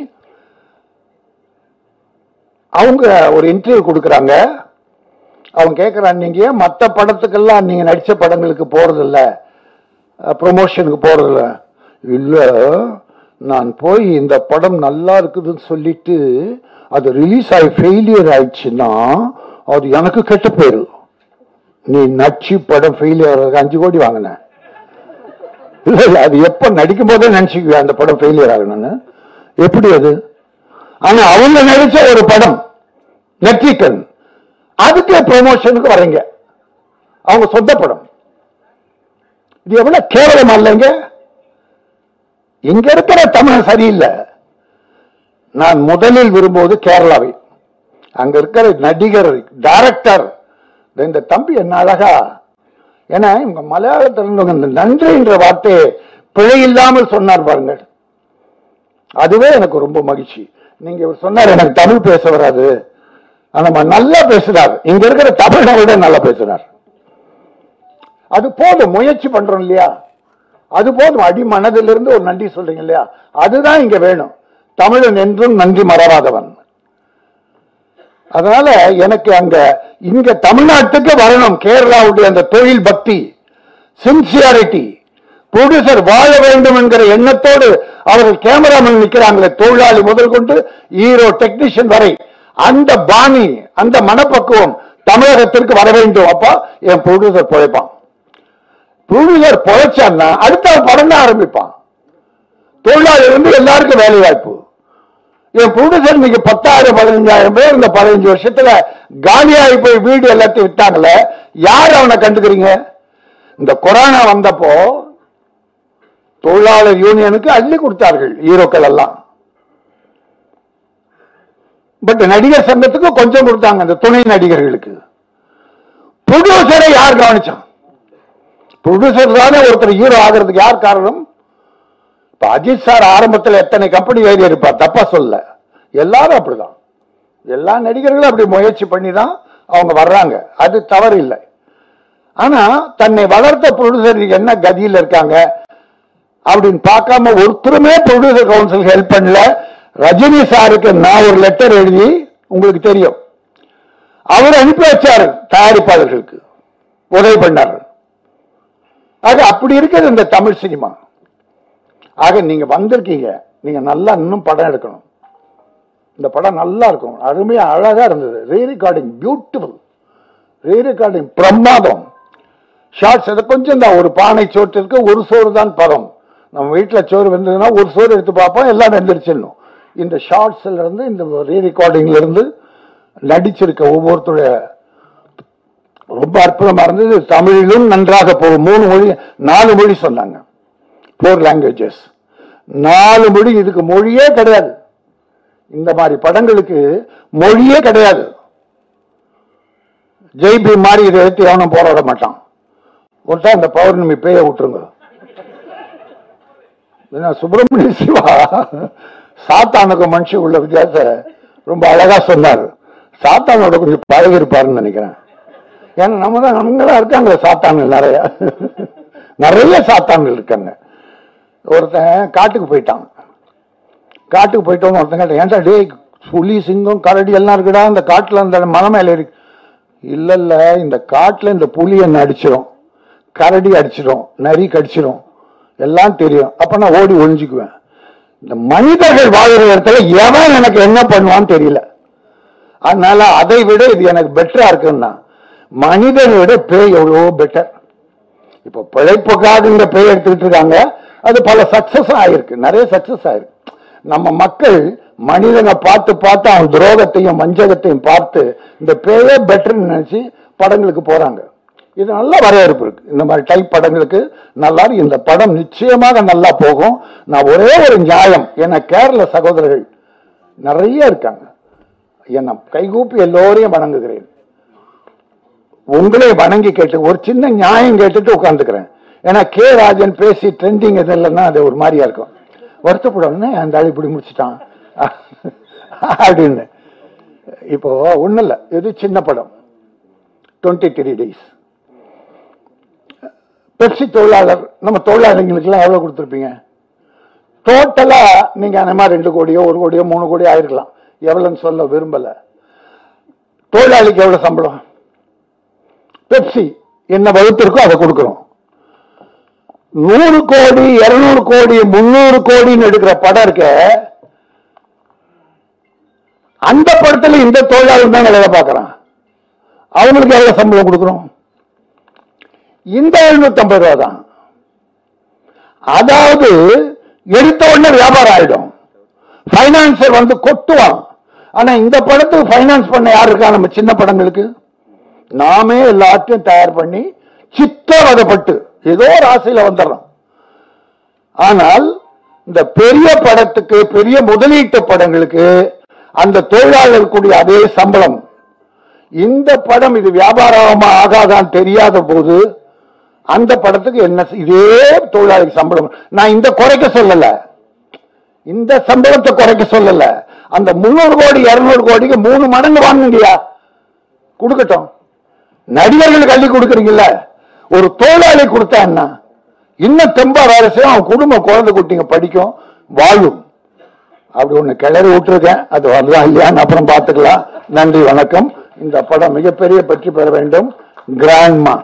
அவங்க ஒரு இன்டர்வியூ கொடுக்குறாங்க. அவங்க கேட்குறாங்க, நீங்க ஏன் மற்ற படத்துக்கெல்லாம் நீங்க நடிச்ச படங்களுக்கு போறதில்ல, ப்ரொமோஷனுக்கு போறதில்ல? இல்ல, நான் போய் இந்த படம் நல்லா இருக்குதுன்னு சொல்லிட்டு அது ரிலீஸ் ஆகி ஃபெயிலியர் ஆயிடுச்சுன்னா அது எனக்கு கெட்ட பேரு. நீ நச்சு படம் ஃபெயிலியர் அஞ்சு கோடி வாங்கின இல்ல இல்ல, அது எப்ப நடிக்கும் போதே நினைச்சுக்குவேன் அந்த படம் ஃபெயிலியர் ஆகணும்னு. எப்படி அது? ஆனா அவங்க நடிச்ச ஒரு படம் நெற்றிக்கண், அதுக்கு ப்ரொமோஷனுக்கு வரீங்க, அவங்க சொந்த படம். இது எவ்வளவு கேவலம் இல்லைங்க? இங்க இருக்கிற தமிழ் சரியில்லை. நான் முதலில் விரும்புவது கேரளாவை. அங்க இருக்கிற நடிகர், டைரக்டர், இந்த தம்பி என்ன அழகா, ஏன்னா இவங்க மலையாளத்தில் இந்த நன்றி என்ற வார்த்தையை பிழை இல்லாமல் சொன்னார் பாருங்க, அதுவே எனக்கு ரொம்ப மகிழ்ச்சி. நீங்க இவர் சொன்னார் எனக்கு தமிழ் பேச வராது, ஆனா நல்லா பேசுறார், இங்க இருக்கிற தமிழை விட நல்லா பேசுறார். அது போதும், முயற்சி பண்றோம் இல்லையா, அது போதும். அடி மனதிலிருந்து ஒரு நன்றி சொல்றீங்க இல்லையா, அதுதான் இங்க வேணும். தமிழன் என்றும் நன்றி மறவாதவன். அதனால எனக்கு அங்க இங்க தமிழ்நாட்டுக்கு வரணும் கேரளாவுடைய அந்த தொழில் பக்தி, சின்சியாரிட்டி, ப்ரொடியூசர் வாழ வேண்டும் என்கிற எண்ணத்தோடு அவர்கள் கேமராமேன் நிற்கிறாங்களே, தொழிலாளி முதல் கொண்டு ஹீரோ டெக்னீஷியன் வரை, அந்த பாணி, அந்த மனப்பக்குவம் தமிழகத்திற்கு வர வேண்டும். அப்பா என் ப்ரொடியூசர் பொழைப்பான். ப்ரொடியூசர் பொழைச்சான்னா அடுத்த படம் தான் ஆரம்பிப்பான். தொழிலாளி இருந்து எல்லாருக்கும் வேலை வாய்ப்பு. என் ப்ரொடியூசர் இன்னைக்கு பத்தாயிரம் பதினஞ்சாயிரம் பேர் இந்த பதினஞ்சு வருஷத்துல காலியாகி போய் வீடு எல்லாத்தையும் விட்டாங்களே, யார் அவனை கண்டுக்கிறீங்க? இந்த கொரோனா வந்தப்போ தொழிலாளர் யூனியனுக்கு அள்ளி கொடுத்தார்கள் ஹீரோக்கள் எல்லாம். பட் நடிகர் சங்கத்துக்கு கொஞ்சம் கொடுத்தாங்க, அந்த துணை நடிகர்களுக்கு. ப்ரொடியூசரை யார் கவனிச்சான்? ப்ரொடியூசர் தானே ஒருத்தர் ஹீரோ ஆகிறதுக்கு யார் காரணம்? அஜித் சார் ஆரம்பத்தில் எத்தனை கம்பெனி ஏறி இருப்பார், தப்பா சொல்ல, எல்லாரும் அப்படிதான். எல்லா நடிகர்களும் அப்படி முயற்சி பண்ணி தான் அவங்க வர்றாங்க, அது தவறு இல்லை. ஆனா தன்னை வளர்த்த ப்ரொடியூசர் என்ன கதியில் இருக்காங்க அப்படின்னு பார்க்காம ஒருத்தருமே ப்ரொடியூசர் கவுன்சில் ஹெல்ப் பண்ணல. ரஜினி சாருக்கு நான் ஒரு லெட்டர் எழுதி, உங்களுக்கு தெரியும், அவர் அனுப்பி வச்சார் தயாரிப்பாளர்களுக்கு, உதவி பண்ணார். ஆக அப்படி இருக்கிறது இந்த தமிழ் சினிமா. ஆக நீங்க வந்திருக்கீங்க, நீங்க நல்லா இன்னும் படம் எடுக்கணும். இந்த படம் நல்லா இருக்கும், அருமையா அழகா இருந்தது. Re recording beautiful, re recording பிரமாதம். ஷார்ட்ஸ் அதை கொஞ்சம் தான், ஒரு பானை சோற்றிற்கு ஒரு சோறு தான் படம். நம்ம வீட்டில் சோறு வந்ததுன்னா ஒரு சோறு எடுத்து பார்ப்போம், எல்லாம் வெந்துருச்சிடணும். இந்த ஷார்ட்ஸ்ல இருந்து, இந்த ரீ ரெக்கார்டிங்ல இருந்து நடிச்சிருக்க ஒவ்வொருத்தருடைய ரொம்ப அற்புதமா இருந்தது. தமிழிலும் நன்றாக போகும். மூணு மொழி, நாலு மொழி சொன்னாங்க, போர் லாங்குவேஜஸ், நாலு மொழி. இதுக்கு மொழியே கிடையாது, இந்த மாதிரி படங்களுக்கு மொழியே கிடையாது. ஜெய்பி மாதிரி இதை எடுத்து எவனும் போராட மாட்டான். ஒருத்தா இந்த பௌர்ணமி பேய விட்டுருங்க. சுப்பிரமணிய சிவா சாத்தானுக்கு மனுஷன் உள்ள வித்தியாசத்தை ரொம்ப அழகா சொன்னார். சாத்தானோட கொஞ்சம் பழகி இருப்பாருன்னு நினைக்கிறேன். ஏன்னா நம்ம தான் நம்மதான் இருக்காங்க சாத்தான்கள், நிறைய நிறைய சாத்தான்கள் இருக்காங்க. ஒருத்தன் காட்டுக்கு போயிட்டான், காட்டுக்கு போயிட்டோன்னு ஒருத்தன் கேட்டான், ஏன்டா டே புலி சிங்கம் கரடி எல்லாம் இருக்குடா இந்த காட்டுல, அந்த மலை மேல இருக்கு. இல்ல இல்ல, இந்த காட்டுல இந்த புலி என்ன அடிச்சிடும், கரடி அடிச்சிடும், நரி கடிச்சிடும், எல்லாம் தெரியும். அப்ப நான் ஓடி ஒழிஞ்சுக்குவேன். இந்த மனிதர்கள் வாழ்கிற இடத்துல எவன் எனக்கு என்ன பண்ணுவான்னு தெரியல. அதனால அதை விட இது எனக்கு பெட்டரா இருக்குன்னா, மனிதனை விட பேய் எவ்வளவோ பெட்டர். இப்ப பிழைப்புக்காக இந்த பேய் எடுத்துக்கிட்டு இருக்காங்க, அது பல சக்சஸ் ஆயிருக்கு, நிறைய சக்சஸ் ஆயிருக்கு. நம்ம மக்கள் மனிதனை பார்த்து பார்த்து அவன் துரோகத்தையும் வஞ்சகத்தையும் பார்த்து இந்த பேயே பெட்டர்னு நினைச்சு படங்களுக்கு போறாங்க. இது நல்ல வரவேற்பு இருக்கு. இந்த மாதிரி டைப் படங்களுக்கு நல்லா இருக்கு. இந்த படம் நிச்சயமாக நல்லா போகும். நான் ஒரே ஒரு நியாயம், ஏன்னா கேரள சகோதரர்கள் நிறைய இருக்காங்க, என்ன கைகூப்பி எல்லோரையும் வணங்குகிறேன். உங்களே வணங்கி கேட்டு ஒரு சின்ன நியாயம் கேட்டுட்டு உட்காந்துக்கிறேன். ஏன்னா கே ராஜன் பேசி ட்ரெண்டிங் எது இல்லைன்னா அது ஒரு மாதிரியா இருக்கும். வருத்தப்படணும்னு அந்த ஆள் இப்படி முடிச்சுட்டான் அப்படின்னு. இப்போ ஒன்றும் இல்லை, இது சின்ன படம், டுவெண்ட்டி த்ரீ டேஸ். பெப்சி தொழிலாளர், நம்ம தொழிலாளர்களுக்கெல்லாம் எவ்வளோ கொடுத்துருப்பீங்க? டோட்டலா நீங்க அந்த மாதிரி ரெண்டு கோடியோ ஒரு கோடியோ மூணு கோடியோ ஆயிருக்கலாம், எவ்வளோன்னு சொல்ல விரும்பல. தொழிலாளிக்கு எவ்வளோ சம்பளம்? பெப்சி என்ன வகுத்திருக்கோ அதை கொடுக்குறோம். நூறு கோடி இருநூறு கோடி முன்னூறு கோடின்னு எடுக்கிற படம் இருக்க, அந்த படத்துல இந்த தொழிலாளர் தான் வேலை பார்க்கறான். அவங்களுக்கு எவ்வளவு சம்பளம் கொடுக்கிறோம்? இந்த எழுநூத்தி ஐம்பது ரூபா தான். அதாவது எடுத்த உடனே வியாபாரம் ஆயிடும், பைனான்சர் வந்து கொட்டுவான். ஆனா இந்த படத்துக்கு பைனான்ஸ் பண்ண யாரு இருக்கா? நம்ம சின்ன படங்களுக்கு நாமே எல்லாத்தையும் தயார் பண்ணி சித்திரவதைப்பட்டு ஏதோ ஒரு ஆசையில வந்துடுறோம். ஆனால் இந்த பெரிய படத்துக்கு, பெரிய முதலீட்டு படங்களுக்கு அந்த தொழிலாளர் கூடிய அதே சம்பளம். இந்த படம் இது வியாபாரமா ஆகாதான் தெரியாத போது அந்த படத்துக்கு என்ன இதே தொழிலாளர் சம்பளம். நான் இந்த குறைக்க சொல்லல, இந்த சம்பளத்தை குறைக்க சொல்லல. அந்த முன்னூறு கோடி இருநூறு கோடிக்கு மூணு மடங்கு வாங்குங்கயா, கொடுக்கட்டும். நடிகர்களுக்கு அள்ளி கொடுக்குறீங்கல்ல, ஒரு தொழிலாளி கொடுத்தா என்ன? இன்னும் தெம்பா வேலை செய்யும், அவன் குடும்பம் குழந்தை குட்டிங்க படிக்கும், வாழும். அப்படி ஒண்ணு கிளறி விட்டுருக்கேன், அது வரலாம் இல்லையான்னு அப்புறம் பார்த்துக்கலாம். நன்றி, வணக்கம். இந்த படம் மிகப்பெரிய வெற்றி பெற வேண்டும். கிராண்ட்மா,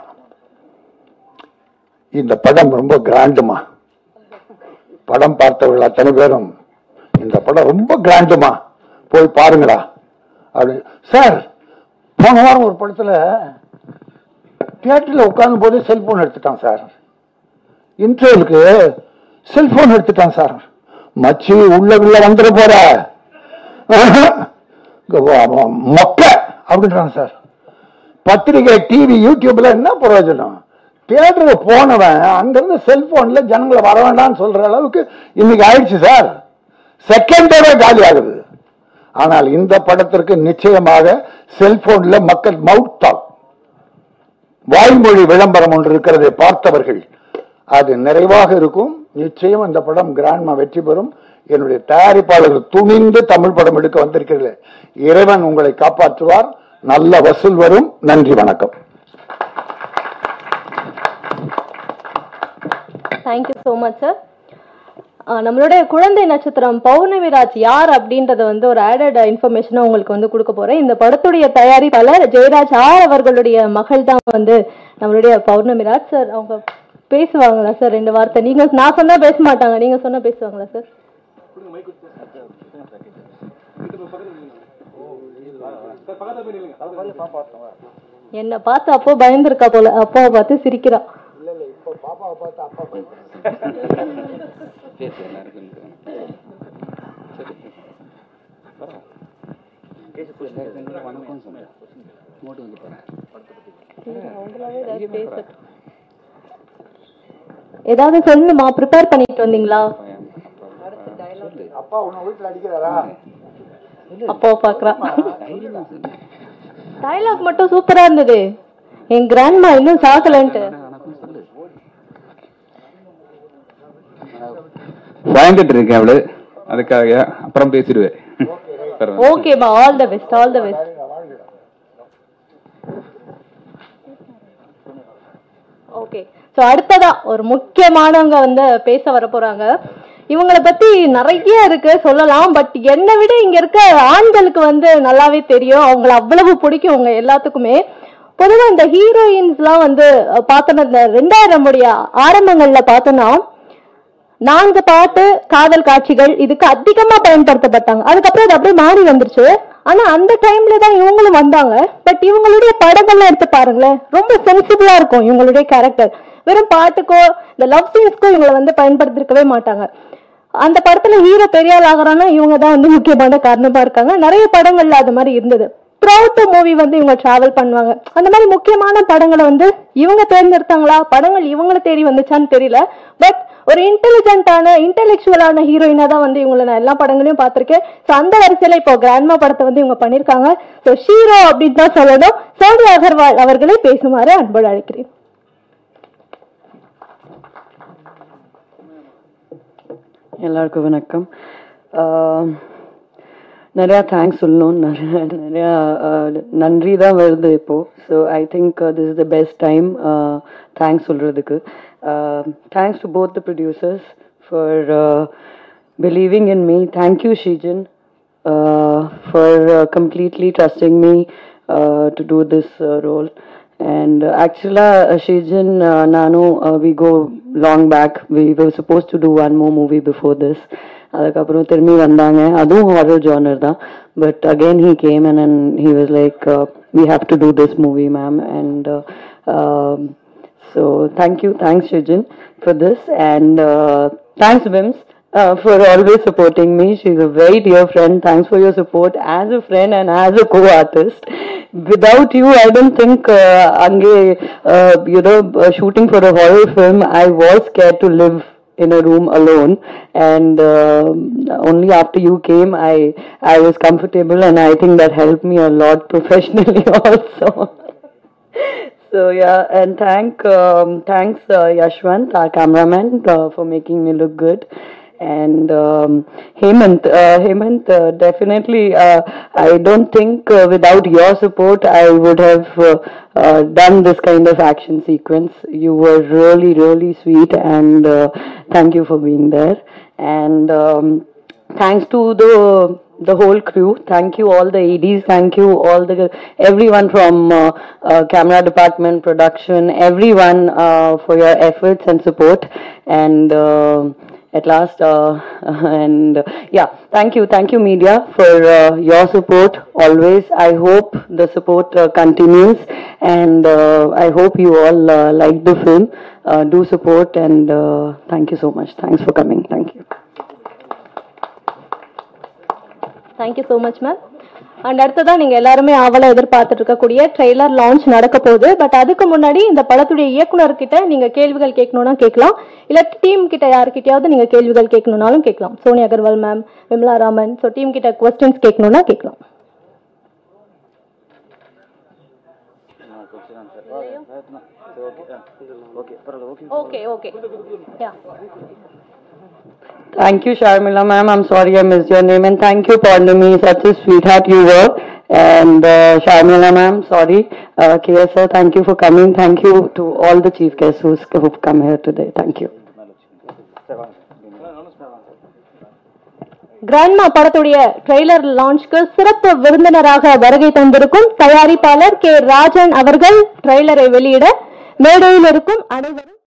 இந்த படம் ரொம்ப கிராண்டுமா. படம் பார்த்தவர்கள் அத்தனை பேரும் இந்த படம் ரொம்ப கிராண்டுமா, போய் பாருங்களா அப்படி. சார், போன வாரம் ஒரு படத்துல தியேட்டர்ல உட்கார்ந்து போது செல்போன் எடுத்துட்டான் சார். இன்டர்வலுக்கு செல்போன் எடுத்துட்டான் சார். மச்சி உள்ள உள்ள வந்துட போற மொக்க அப்படின்றான் சார். பத்திரிகை, டிவி, யூடியூப்ல என்ன பிரயோஜனம்? தியேட்டருக்கு போனவன் அங்கிருந்து செல்போன்ல ஜனங்களை வர வேண்டாம்னு சொல்ற அளவுக்கு இன்னைக்கு ஆயிடுச்சு சார். செகண்டோட காலி ஆகுது. ஆனால் இந்த படத்திற்கு நிச்சயமாக செல்போன்ல மக்கள் மவுத் டாக், வாய்மொழி விளம்பரம் ஒன்று இருக்கிறதை பார்த்தவர்கள் அது நிறைவாக இருக்கும். நிச்சயம் இந்த படம் கிராண்ட்மா வெற்றி பெறும். என்னுடைய தயாரிப்பாளர்கள் துணிந்து தமிழ் படம் எடுக்க வந்திருக்கிறது. இறைவன் உங்களை காப்பாற்றுவார், நல்ல வசூல் வரும். நன்றி, வணக்கம். Thank you so much sir. நம்மளுடைய குழந்தை நட்சத்திரம் பௌர்ணமி ராஜ் யார் அப்படின்றத வந்து ஒரு ஆடட் இன்ஃபர்மேஷனை உங்களுக்கு வந்து கொடுக்க போறேன். இந்த படத்துடைய தயாரிப்பாளர் ஜெயராஜ் ஆர் அவர்களுடைய மகள் தான் வந்து நம்மளுடைய பௌர்ணமி ராஜ் சார். அவங்க பேசுவாங்களா சார் ரெண்டு வார்த்தை? நீங்க நான் சொன்னா பேச மாட்டாங்க, நீங்க சொன்னா பேசுவாங்களா சார்? என்ன பார்த்து அப்போ பயந்துருக்கா போல, அப்பாவை பார்த்து சிரிக்கிறா. ஏதாவது சொல்லணுமா? ப்ரிப்பேர் பண்ணிட்டு வந்தீங்களா? அப்பா உன்னை வீட்டுல அடிக்கிறாரா? அப்பா பாக்குறா. டயலாக் மட்டும் சூப்பரா இருந்தது. என் கிராண்ட்மா இன்னும் சாக்கலன்ட்டு பயந்துட்டு இருக்கேன் அவளு, அதுக்காக அப்புறம் பேசிடுவேன். ஓகேமா, all the best, all the best. Okay, so அடுத்ததா ஒரு முக்கியமானவங்க வந்து பேச வர போறாங்க. இவங்களை பத்தி நிறைய இருக்கு சொல்லலாம், பட் என்னை விட இங்க இருக்க ஆண்களுக்கு வந்து நல்லாவே தெரியும், அவங்களை அவ்வளவு பிடிக்கும் உங்க எல்லாத்துக்குமே. பொதுவா இந்த ஹீரோயின்ஸ் எல்லாம் வந்து பார்த்தோன்னா இந்த ரெண்டாயிரம் உடைய ஆரம்பங்கள்ல பார்த்தோன்னா நான்கு பாட்டு, காதல் காட்சிகள் இதுக்கு அதிகமா பயன்படுத்தப்பட்டாங்க. அதுக்கப்புறம் அது அப்படியே மாறி வந்துருச்சு. ஆனா அந்த டைம்ல தான் இவங்களும் வந்தாங்க. பட் இவங்களுடைய படங்கள்லாம் எடுத்து பாருங்களேன், ரொம்ப சென்சிபிளா இருக்கும் இவங்களுடைய கேரக்டர். வெறும் பாட்டுக்கோ இந்த லவ் சீன்ஸ்க்கோ இவங்களை வந்து பயன்படுத்திருக்கவே மாட்டாங்க. அந்த படத்துல ஹீரோ பெரியாள் ஆகிறான்னா இவங்க தான் வந்து முக்கியமான காரணமா இருக்காங்க. நிறைய படங்கள்ல அது மாதிரி இருந்தது. த்ரூஅவுட் மூவி வந்து இவங்க டிராவல் பண்ணுவாங்க. அந்த மாதிரி முக்கியமான படங்களை வந்து இவங்க தேர்ந்தெடுத்தாங்களா, படங்கள் இவங்களை தேடி வந்துச்சான்னு தெரியல. பட் ஒரு இன்டெலிஜென்டான இன்டெலெக்சுவலான ஹீரோயினா தான் வந்து இவங்களை நான் எல்லா படங்களையும் பார்த்திருக்கேன். ஸோ அந்த வரிசையில இப்போ கிராண்ட்மா படத்தை வந்து இவங்க பண்ணியிருக்காங்க. ஸோ ஷீரோ அப்படின்னு தான் சொல்லணும். சோனியா அகர்வால் அவர்களை பேசுமாறு அன்போடு அழைக்கிறேன். எல்லாருக்கும் வணக்கம். நிறையா தேங்க்ஸ் சொல்லணும், நிறையா நிறையா நன்றி தான் வருது இப்போ. So I think this is the best time thanks சொல்கிறதுக்கு. Thanks to both the producers for believing in me. Thank you Sheejan for completely trusting me to do this role. And uh, actually, uh, Shijin, uh, Nanu, uh, we go long back. We were supposed to do one more movie before this. அதுக்கப்புறம் திரும்பி வந்தாங்க, அதுவும் horror genre தான். But again he came and then he was like, uh, we have to do this movie, ma'am. And uh, um, so thank you, thanks Shijin for this, and uh, thanks Vims uh, for always supporting me. She's a very dear friend. Thanks for your support as a friend and as a co-artist. Without you, I don't think uh, Ange, uh, you know, uh, shooting for a horror film, I was scared to live in a room alone, and uh, only after you came, I I was comfortable, and I think that helped me a lot professionally also. So yeah, and thank um, thanks uh, Yashwant, our cameraman, uh, for making me look good. And um, Hemant, uh, Hemant, uh, definitely, uh, I don't think uh, without your support I would have uh, uh, done this kind of action sequence. You were really, really sweet, and uh, thank you for being there. And um, thanks to the the whole crew. Thank you all the A Ds. Thank you all the everyone from uh, uh, camera department, production, everyone uh, for your efforts and support. And uh, at last, uh, and uh, yeah, thank you, thank you media for uh, your support always. I hope the support uh, continues, and uh, I hope you all uh, like the film. Uh, do support, and uh, thank you so much. Thanks for coming. Thank you. Thank you so much, ma'am. And அடுத்ததான் நீங்க எல்லாருமே ஆவலா எதிர்பார்த்துட்டு இருக்கக்கூடிய trailer launch நடக்க போகுது. But அதுக்கு முன்னாடி இந்த படத்துடைய இயக்குனர்கிட்ட நீங்க கேள்விகள் கேட்கணும்னா கேட்கலாம், இல்ல டீம் கிட்ட யாருக்கிட்டையாவது நீங்க கேள்விகள் கேட்கணும்னாலும் கேட்கலாம். Soni Agarwal ma'am, Vimala Raman, so team கிட்ட கொஸ்டின்ஸ் கேட்கணும்னா கேட்கலாம். Okay okay yeah. Thank you, Sharmila ma'am. I'm sorry I missed your name, and thank you, Purnami. Such a sweetheart you were. And uh, Sharmila ma'am, sorry. Uh, K S sir, thank you for coming. Thank you to all the chief guests who's, who've come here today. Thank you. Grandma படத்துடைய trailer லான்ச்க்கு சிறப்பு விருந்தினராக வருகை தந்திருக்கும் தயாரிப்பாளர் K Rajan அவர்கள் ட்ரெய்லரை வெளியிட மேடையில் இருக்கும் அனைவரும்